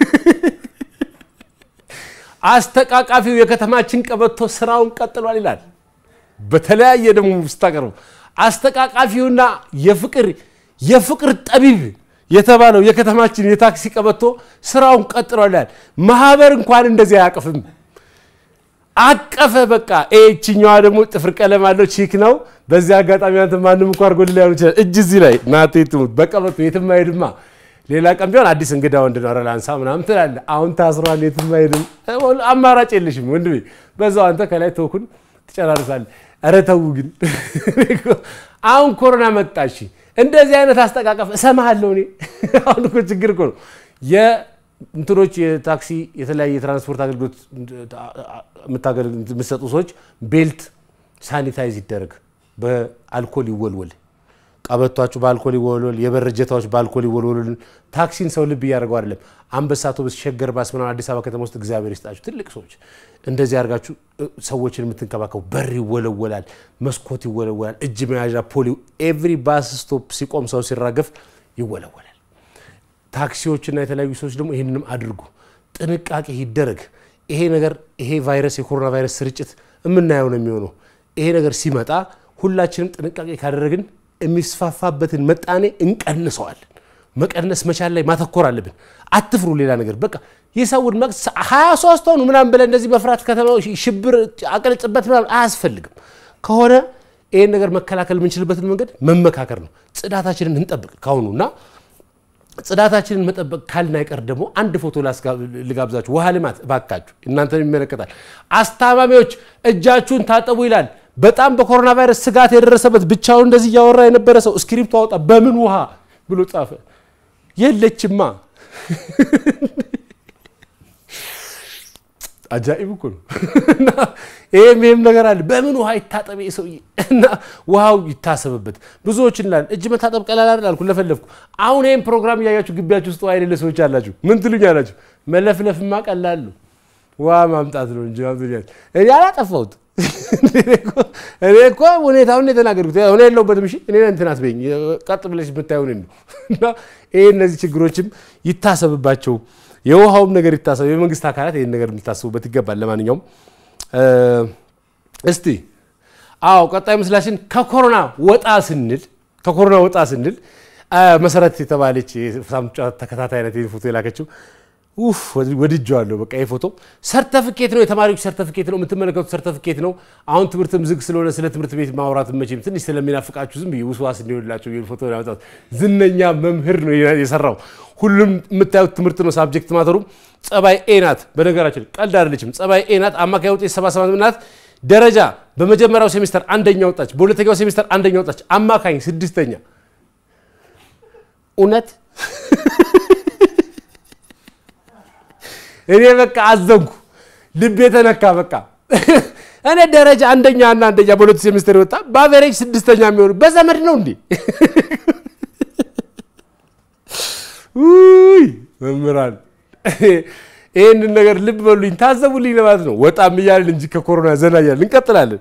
Speaker 1: አስተቃቃፊው የከተማችን ቀበቶ ስራውን ቀጥሏል ይላል በተለያየ ደሞ ውስጣቀረው አስተቃቃፊውና የፍቅር ጠቢብ የተባለው የከተማችን የታክሲ ቀበቶ ስራውን ቀጥሏል ይላል ማህበር እንኳን እንደዚህ ያቀፍም አቀፈ በቃ እቺኛዋ ደሞ ጥፍር ቀለም አለው ቺክ ነው በዚህ አጋጣሚ አንተ ማንንም እንኳን አርጎል ላይ ያሉት እጅ እዚህ ላይ ናቴቱ በቀበቶ የትም አይድማ ሌላ ቀን ቢሆን አዲስ እንግዳ ወንድ ነው ረላንሳ ምናምን ትላል አሁን ታስሯል የትም አይድም አማራጭ የለሽም ወንድሜ በዛው አንተ ከላይ ተውኩን ትጨራርሳል አረተው ግን አሁን ኮሮና መጣሽ እንደዚህ አይነት አስተቃቀፍ እሰማሃለሁ እኔ አሁን እኮ ችግር እኮ ነው የእንትሮች የታክሲ የተለያየ ትራንስፖርት አገልግሎት ምትሰጡ ሰዎች ቤልት ሳኒታይዝ ይደረግ በአልኮል ይወልወል ቀበቷችሁ በአልኮል ይወልወል የበረጀታዎች በአልኮል ይወልወል ታክሲን ሰው ልብ ያርጋው አይደለም አንበሳቶ በሸገር ባስ ምናምን አዲስ አበባ ከተማ ውስጥ እግዚአብሔር ይስጣችሁ ትልቅ ሰዎች እንደዚህ ያርጋችሁ ሰዎችን የምትንከባከው በር ይወለወላል መስኮት ይወለወላል እጅ መያዣ ፖሊ ኤቭሪ ባስ ስቶፕ ሲቆም ሰው ሲራገፍ ይወለወላል ታክሲዎችና የተለያዩ ሰዎች ደግሞ ይሄንንም አድርጉ ጥንቃቄ ይደረግ ይሄ ነገር ይሄ ቫይረስ የኮሮና ቫይረስ ስርጭት እምናየው ነው የሚሆነው ይሄ ነገር ሲመጣ ሁላችንም ጥንቃቄ ካደረግን የሚስፋፋበትን መጣኔ እንቀንሰዋለን መቀነስ መቻል ላይ ማተኮር አለብን አትፍሩ ሌላ ነገር በቃ የሰውን መቅስ 23 ሆኑ ምናምን ብለ እንደዚህ በፍራት ከተማው ሽብር አቀልጽበት ምናምን አያስፈልግም ከሆነ ይሄን ነገር መከላከል ምንችልበትን መንገድ መመካከር ነው ጽዳታችንን እንጠብቅ ካሁኑና ጽዳታችንን መጠበቅ ካልና ይቀር ደግሞ አንድ ፎቶ ልጋብዛችሁ ውሃ ልማት ባካችሁ እናንተን ይመለከታል አስታማሚዎች እጃችሁን ታጠቡ ይላል በጣም በኮሮና ቫይረስ ስጋት የደረሰበት ብቻው እንደዚህ ያወራ የነበረ ሰው ስክሪፕት አወጣ በምን ውሃ ብሎ ጻፈ የለችማ አጃኢብ እኮ ነው ይሄም ነገር አለ በምን ውሃ ይታጠብ ይሰውይና ውሃው ይታሰብበት ብዙዎችን ላይ እጅ መታጠብ ቀላል አይደል ለፈለፍኩ አሁን ይሄን ፕሮግራም ያያችሁ ግቢያችሁ ውስጥ አይደለ ሰዎች አላችሁ ምን ትሉኛላችሁ መለፍለፍማ ቀላል ነው ውሃ ማምጣት ነው እንጂ አብዱልያዝ እኔ አላጠፋሁት እኔ እኮ ሁኔታውን የተናገርኩት እኔ የለውበትም እሺ እኔ እንትናት በኝ ቀጥ ብለሽ ብታዩን እና ይሄ እነዚህ ችግሮችም ይታሰብባቸው የውሃውም ነገር ይታሰብ የመንግስት አካላት ይሄን ነገር እንታስቡበት ይገባል ለማንኛውም እስቲ አው ቀጣይ ምስላችን ከኮሮና ወጣ ስንል መሰረት የተባለች ሳምንቱ ተከታታይ አይነት ፎቶ የላከችው ኡፍ ወድጃለሁ በቃ ይሄ ፎቶ ሰርቲፊኬት ነው የተማሪዎች ሰርቲፊኬት ነው የምትመለከቱት ሰርቲፊኬት ነው አሁን ትምርትም ዝግ ስለሆነ ስለ ትምርት ቤት ማውራት መቼም ትንሽ ስለሚናፍቃችሁ ዝም ይውስዋስ እንዲወላችሁ ይሄ ፎቶ ያወጣው ዝነኛ መምህር ነው የሰራው ሁሉም የምታዩት ትምርት ነው ሳብጀክት ማተሩ ጸባይ ኤ ናት በነገራችን ቀልድ አይደለችም ጸባይ ኤ ናት አማካይ ውጤት 77 ናት ደረጃ በመጀመሪያው ሴሚስተር አንደኛ ወጣች በሁለተኛው ሴሚስተር አንደኛ ወጣች አማካይ ስድስተኛ እውነት እኔ በቃ አዘንኩ ልቤ ተነካ በቃ እኔ ደረጃ አንደኛና አንደኛ በሁለት ሴሚስተር ወጣ በአቨሬጅ ስድስተኛ የሚሆን በዘመድ ነው እንዴ ውይ መምራን ይሄን ነገር ልብ በሉኝ ታዘቡልኝ ለማለት ነው ወጣም ይያልን እንጂ ከኮሮና ዘና ይያልን እንቀጥላለን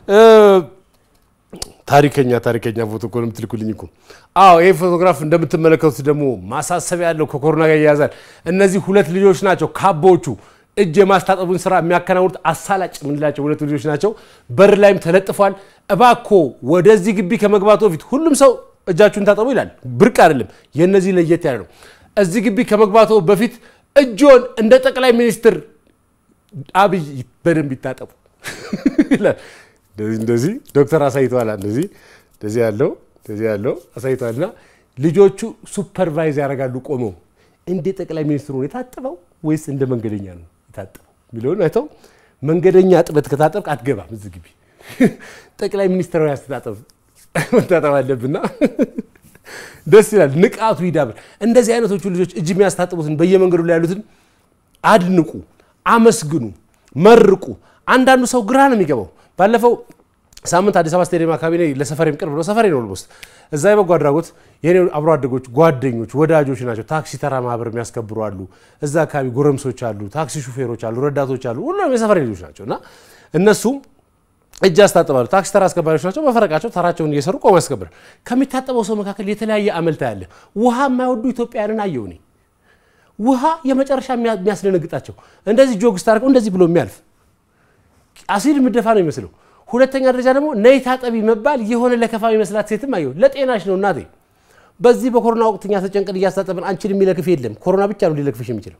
Speaker 1: ታሪከኛ ፎቶ ኮለም ትልኩልኝ እኮ አዎ ይሄ ፎቶግራፍ እንደምትመለከቱት ደግሞ ማሳሰቢያ ያለው ከኮሮና ጋር ያያዛል እነዚህ ሁለት ልጆች ናቸው ካቦቹ እጅ የማስታጠቡን ስራ የሚያከናውኑት አሳላጭ ምንላቸው ሁለት ልጆች ናቸው በር ላይም ተለጥፏል እባኮ ወደዚህ ግቢ ከመግባቱ በፊት ሁሉም ሰው እጃችሁን ታጠቡ ይላል ብርቅ አይደለም የነዚህ ለየት ያለው እዚህ ግቢ ከመግባቱ በፊት እጆን እንደ ጠቅላይ ሚኒስትር አብይ በደንብ ይታጠቡ ይላል እንደዚህ ዶክተር አሳይቷል እንደዚህ ያለው አሳይቷልና ልጆቹ ሱፐርቫይዝ ያደርጋሉ ቆመው እንደ ጠቅላይ ሚኒስትሩ ነው የታጠበው ወይስ እንደ መንገደኛ ነው የታጠበው ሚሊዮን አይተው መንገደኛ አጥበት ከታጠብክ አትገባም እዚህ ግቢ ጠቅላይ ሚኒስትሩ ያስተጣጠብ መታጠብ አለብና ደስ ይላል ንቃቱ ይዳብር እንደዚህ አይነቶቹ ልጆች እጅ የሚያስታጥቡትን በየመንገዱ ላይ ያሉትን አድንቁ አመስግኑ መርቁ አንዳንዱ ሰው ግራ ነው የሚገባው ባለፈው ሳምንት አዲስ አበባ ስቴዲየም አካባቢ ላይ ለሰፈሬም ቅርብ ነው ሰፈሬ ነው ኦልሞስት እዛ የበጎ አድራጎት የኔ አብሮ አደጎች ጓደኞች ወዳጆች ናቸው ታክሲ ተራ ማህበር የሚያስከብሩ አሉ እዛ አካባቢ ጎረምሶች አሉ ታክሲ ሹፌሮች አሉ ረዳቶች አሉ ሁሉም የሰፈሬ ልጆች ናቸውና እነሱ እጅ አስታጥባሉ ታክሲ ተራ አስከባሪዎች ናቸው በፈረቃቸው ተራቸውን እየሰሩ ቆመው ያስከብራሉ ከሚታጠበው ሰው መካከል የተለያየ አመልታ ያለ ውሃ የማይወዱ ኢትዮጵያውያንን አየው ነኝ ውሃ የመጨረሻ የሚያስደነግጣቸው እንደዚህ ጆግ ስታርቀው እንደዚህ ብሎ የሚያልፍ አሲድ ምደፋ ነው የሚመስለው ሁለተኛ ደረጃ ደግሞ ነይ ታጠቢ መባል የሆነ ለከፋሚ መስላት ሴትም አየው ለጤናሽ ነው እናቴ በዚህ በኮሮና ወቅትኛ ተጨንቀን ያስታጠብን አንቺን የሚለክፍ የለም ኮሮና ብቻ ነው ሊለክፍሽ የሚችለው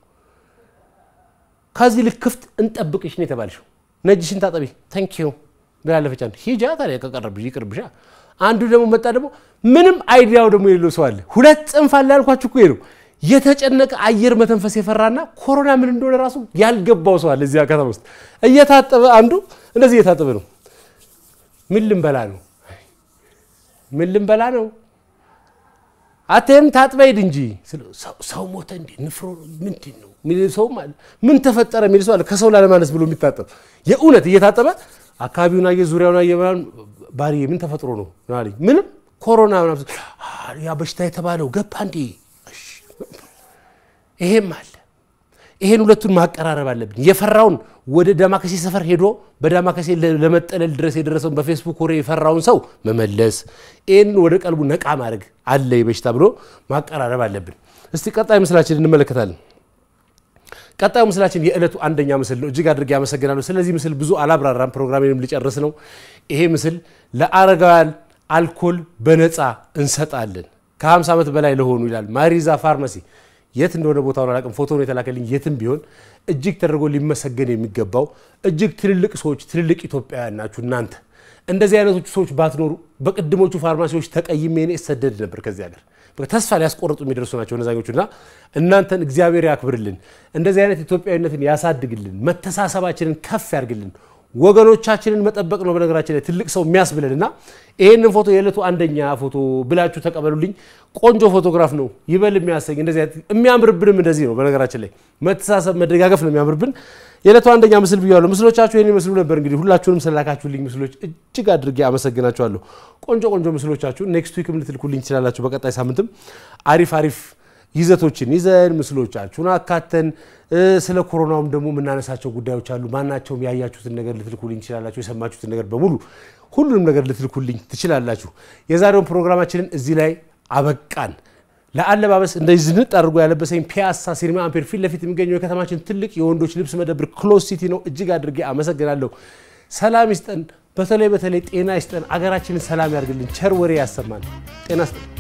Speaker 1: ከዚህ ልክፍት እንጠብቅሽ ነው የተባልሽው ነጅሽን ታጠቢ ታንክ ዩ ብላለፈቻን ሂጃ ታዲያ ከቀረብሽ ይቅርብሻ አንዱ ደግሞ መጣ ደግሞ ምንም አይዲያው ደግሞ የለው ሰው አለ ሁለት ጽንፍ አለ ያልኳችሁ እኮ ነው የተጨነቀ አየር መተንፈስ የፈራና ኮሮና ምን እንደሆነ ራሱ ያልገባው ሰው አለ እዚያ ከተማ ውስጥ እየታጠበ አንዱ እንደዚህ እየታጠበ ነው ምን ልንበላ ነው አተም ታጥበይድ እንጂ ሰው ሞተ እንዴ ንፍሮ ምንድነው ምን ሰው ማለት ምን ተፈጠረ ምን ሰው አለ ከሰው ላለማነስ ብሎ የሚታጠብ የኡነት እየታጠበ አካባቢውና የዙሪያውና የማን ባሪ ምን ተፈጥሮ ነው ማለት ምንም ኮሮና ያ በሽታ የተባለው ገባ እንዴ ይሄም አለ ይሄን ሁለቱን ማቀራረብ አለብን የፈራውን ወደ ዳማከሴ ሰፈር ሄዶ በዳማከሴ ለመጠለል ድረስ የደረሰው በፌስቡክ ወሬ የፈራውን ሰው መመለስ ኤን ወደ ቀልቡ ነቃ ማድረግ አለ ይበሽታ ብሎ ማቀራረብ አለብን እስቲ ቀጣይ ምስላችን እንመለከታለን ቀጣዩ ምስላችን የእለቱ አንደኛ ምስል ነው እጅግ አድርጌ አመሰግናለሁ ስለዚህ ምስል ብዙ አላብራራም ፕሮግራሜንም ሊጨርስ ነው ይሄ ምስል ለአረጋውያን አልኮል በነፃ እንሰጣለን ከ50 ዓመት በላይ ለሆኑ ይላል ማሪዛ ፋርማሲ የት እንደሆነ ቦታውን አላቀም ፎቶ ነው የተላከልኝ የትም ቢሆን እጅግ ተደርጎ ሊመሰገን የሚገባው እጅግ ትልልቅ ሰዎች ትልልቅ ኢትዮጵያውያን ናችሁ እናንተ እንደዚህ አይነቶች ሰዎች ባትኖሩ በቅድሞቹ ፋርማሲዎች ተቀይሜ እኔ እሰደድ ነበር ከዚህ ሀገር በተስፋ ሊያስቆርጡ የሚደርሱ ናቸው እነዛኞቹና እናንተን እግዚአብሔር ያክብርልን እንደዚህ አይነት ኢትዮጵያዊነትን ያሳድግልን መተሳሰባችንን ከፍ ያርግልን ወገኖቻችንን መጠበቅ ነው በነገራችን ላይ ትልቅ ሰው የሚያስብለንና ይሄንን ፎቶ የለቱ አንደኛ ፎቶ ብላችሁ ተቀበሉልኝ ቆንጆ ፎቶግራፍ ነው ይበል የሚያሰኝ እንደዚህ የሚያምርብንም እንደዚህ ነው በነገራችን ላይ መተሳሰብ መደጋገፍ ነው የሚያምርብን የለቱ አንደኛ ምስል ቢያለው ምስሎቻችሁ የኔ መስሉ ነበር እንግዲህ ሁላችሁንም ሰላካችሁልኝ ምስሎች እጅግ አድርጌ አመሰግናችኋለሁ ቆንጆ ምስሎቻችሁ ኔክስት ዊክ ልትልኩልኝ ይችላልላችሁ በቀጣይ ሳምንትም አሪፍ ይዘቶችን ይዘን ምስሎቻችሁን አካተን ስለ ኮሮናውም ደግሞ ምናነሳቸው ጉዳዮች አሉ ማናቸውም ያያችሁትን ነገር ልትልኩልኝ ይችላልላችሁ የሰማችሁትን ነገር በሙሉ ሁሉንም ነገር ልትልኩልኝ ትችላላችሁ የዛሬው ፕሮግራማችንን እዚህ ላይ አበቃን ለአለባበስ እንደዚህ ዝንጥ አድርጎ ያለበሰኝ ፒያሳ ሲኒማ አምፔር ፊት ለፊት የሚገኘው የከተማችን ትልቅ የወንዶች ልብስ መደብር ክሎዝ ሲቲ ነው እጅግ አድርጌ አመሰግናለሁ ሰላም ይስጠን በተለይ ጤና ይስጠን አገራችንን ሰላም ያርግልን ቸር ወሬ ያሰማን ጤና ይስጠን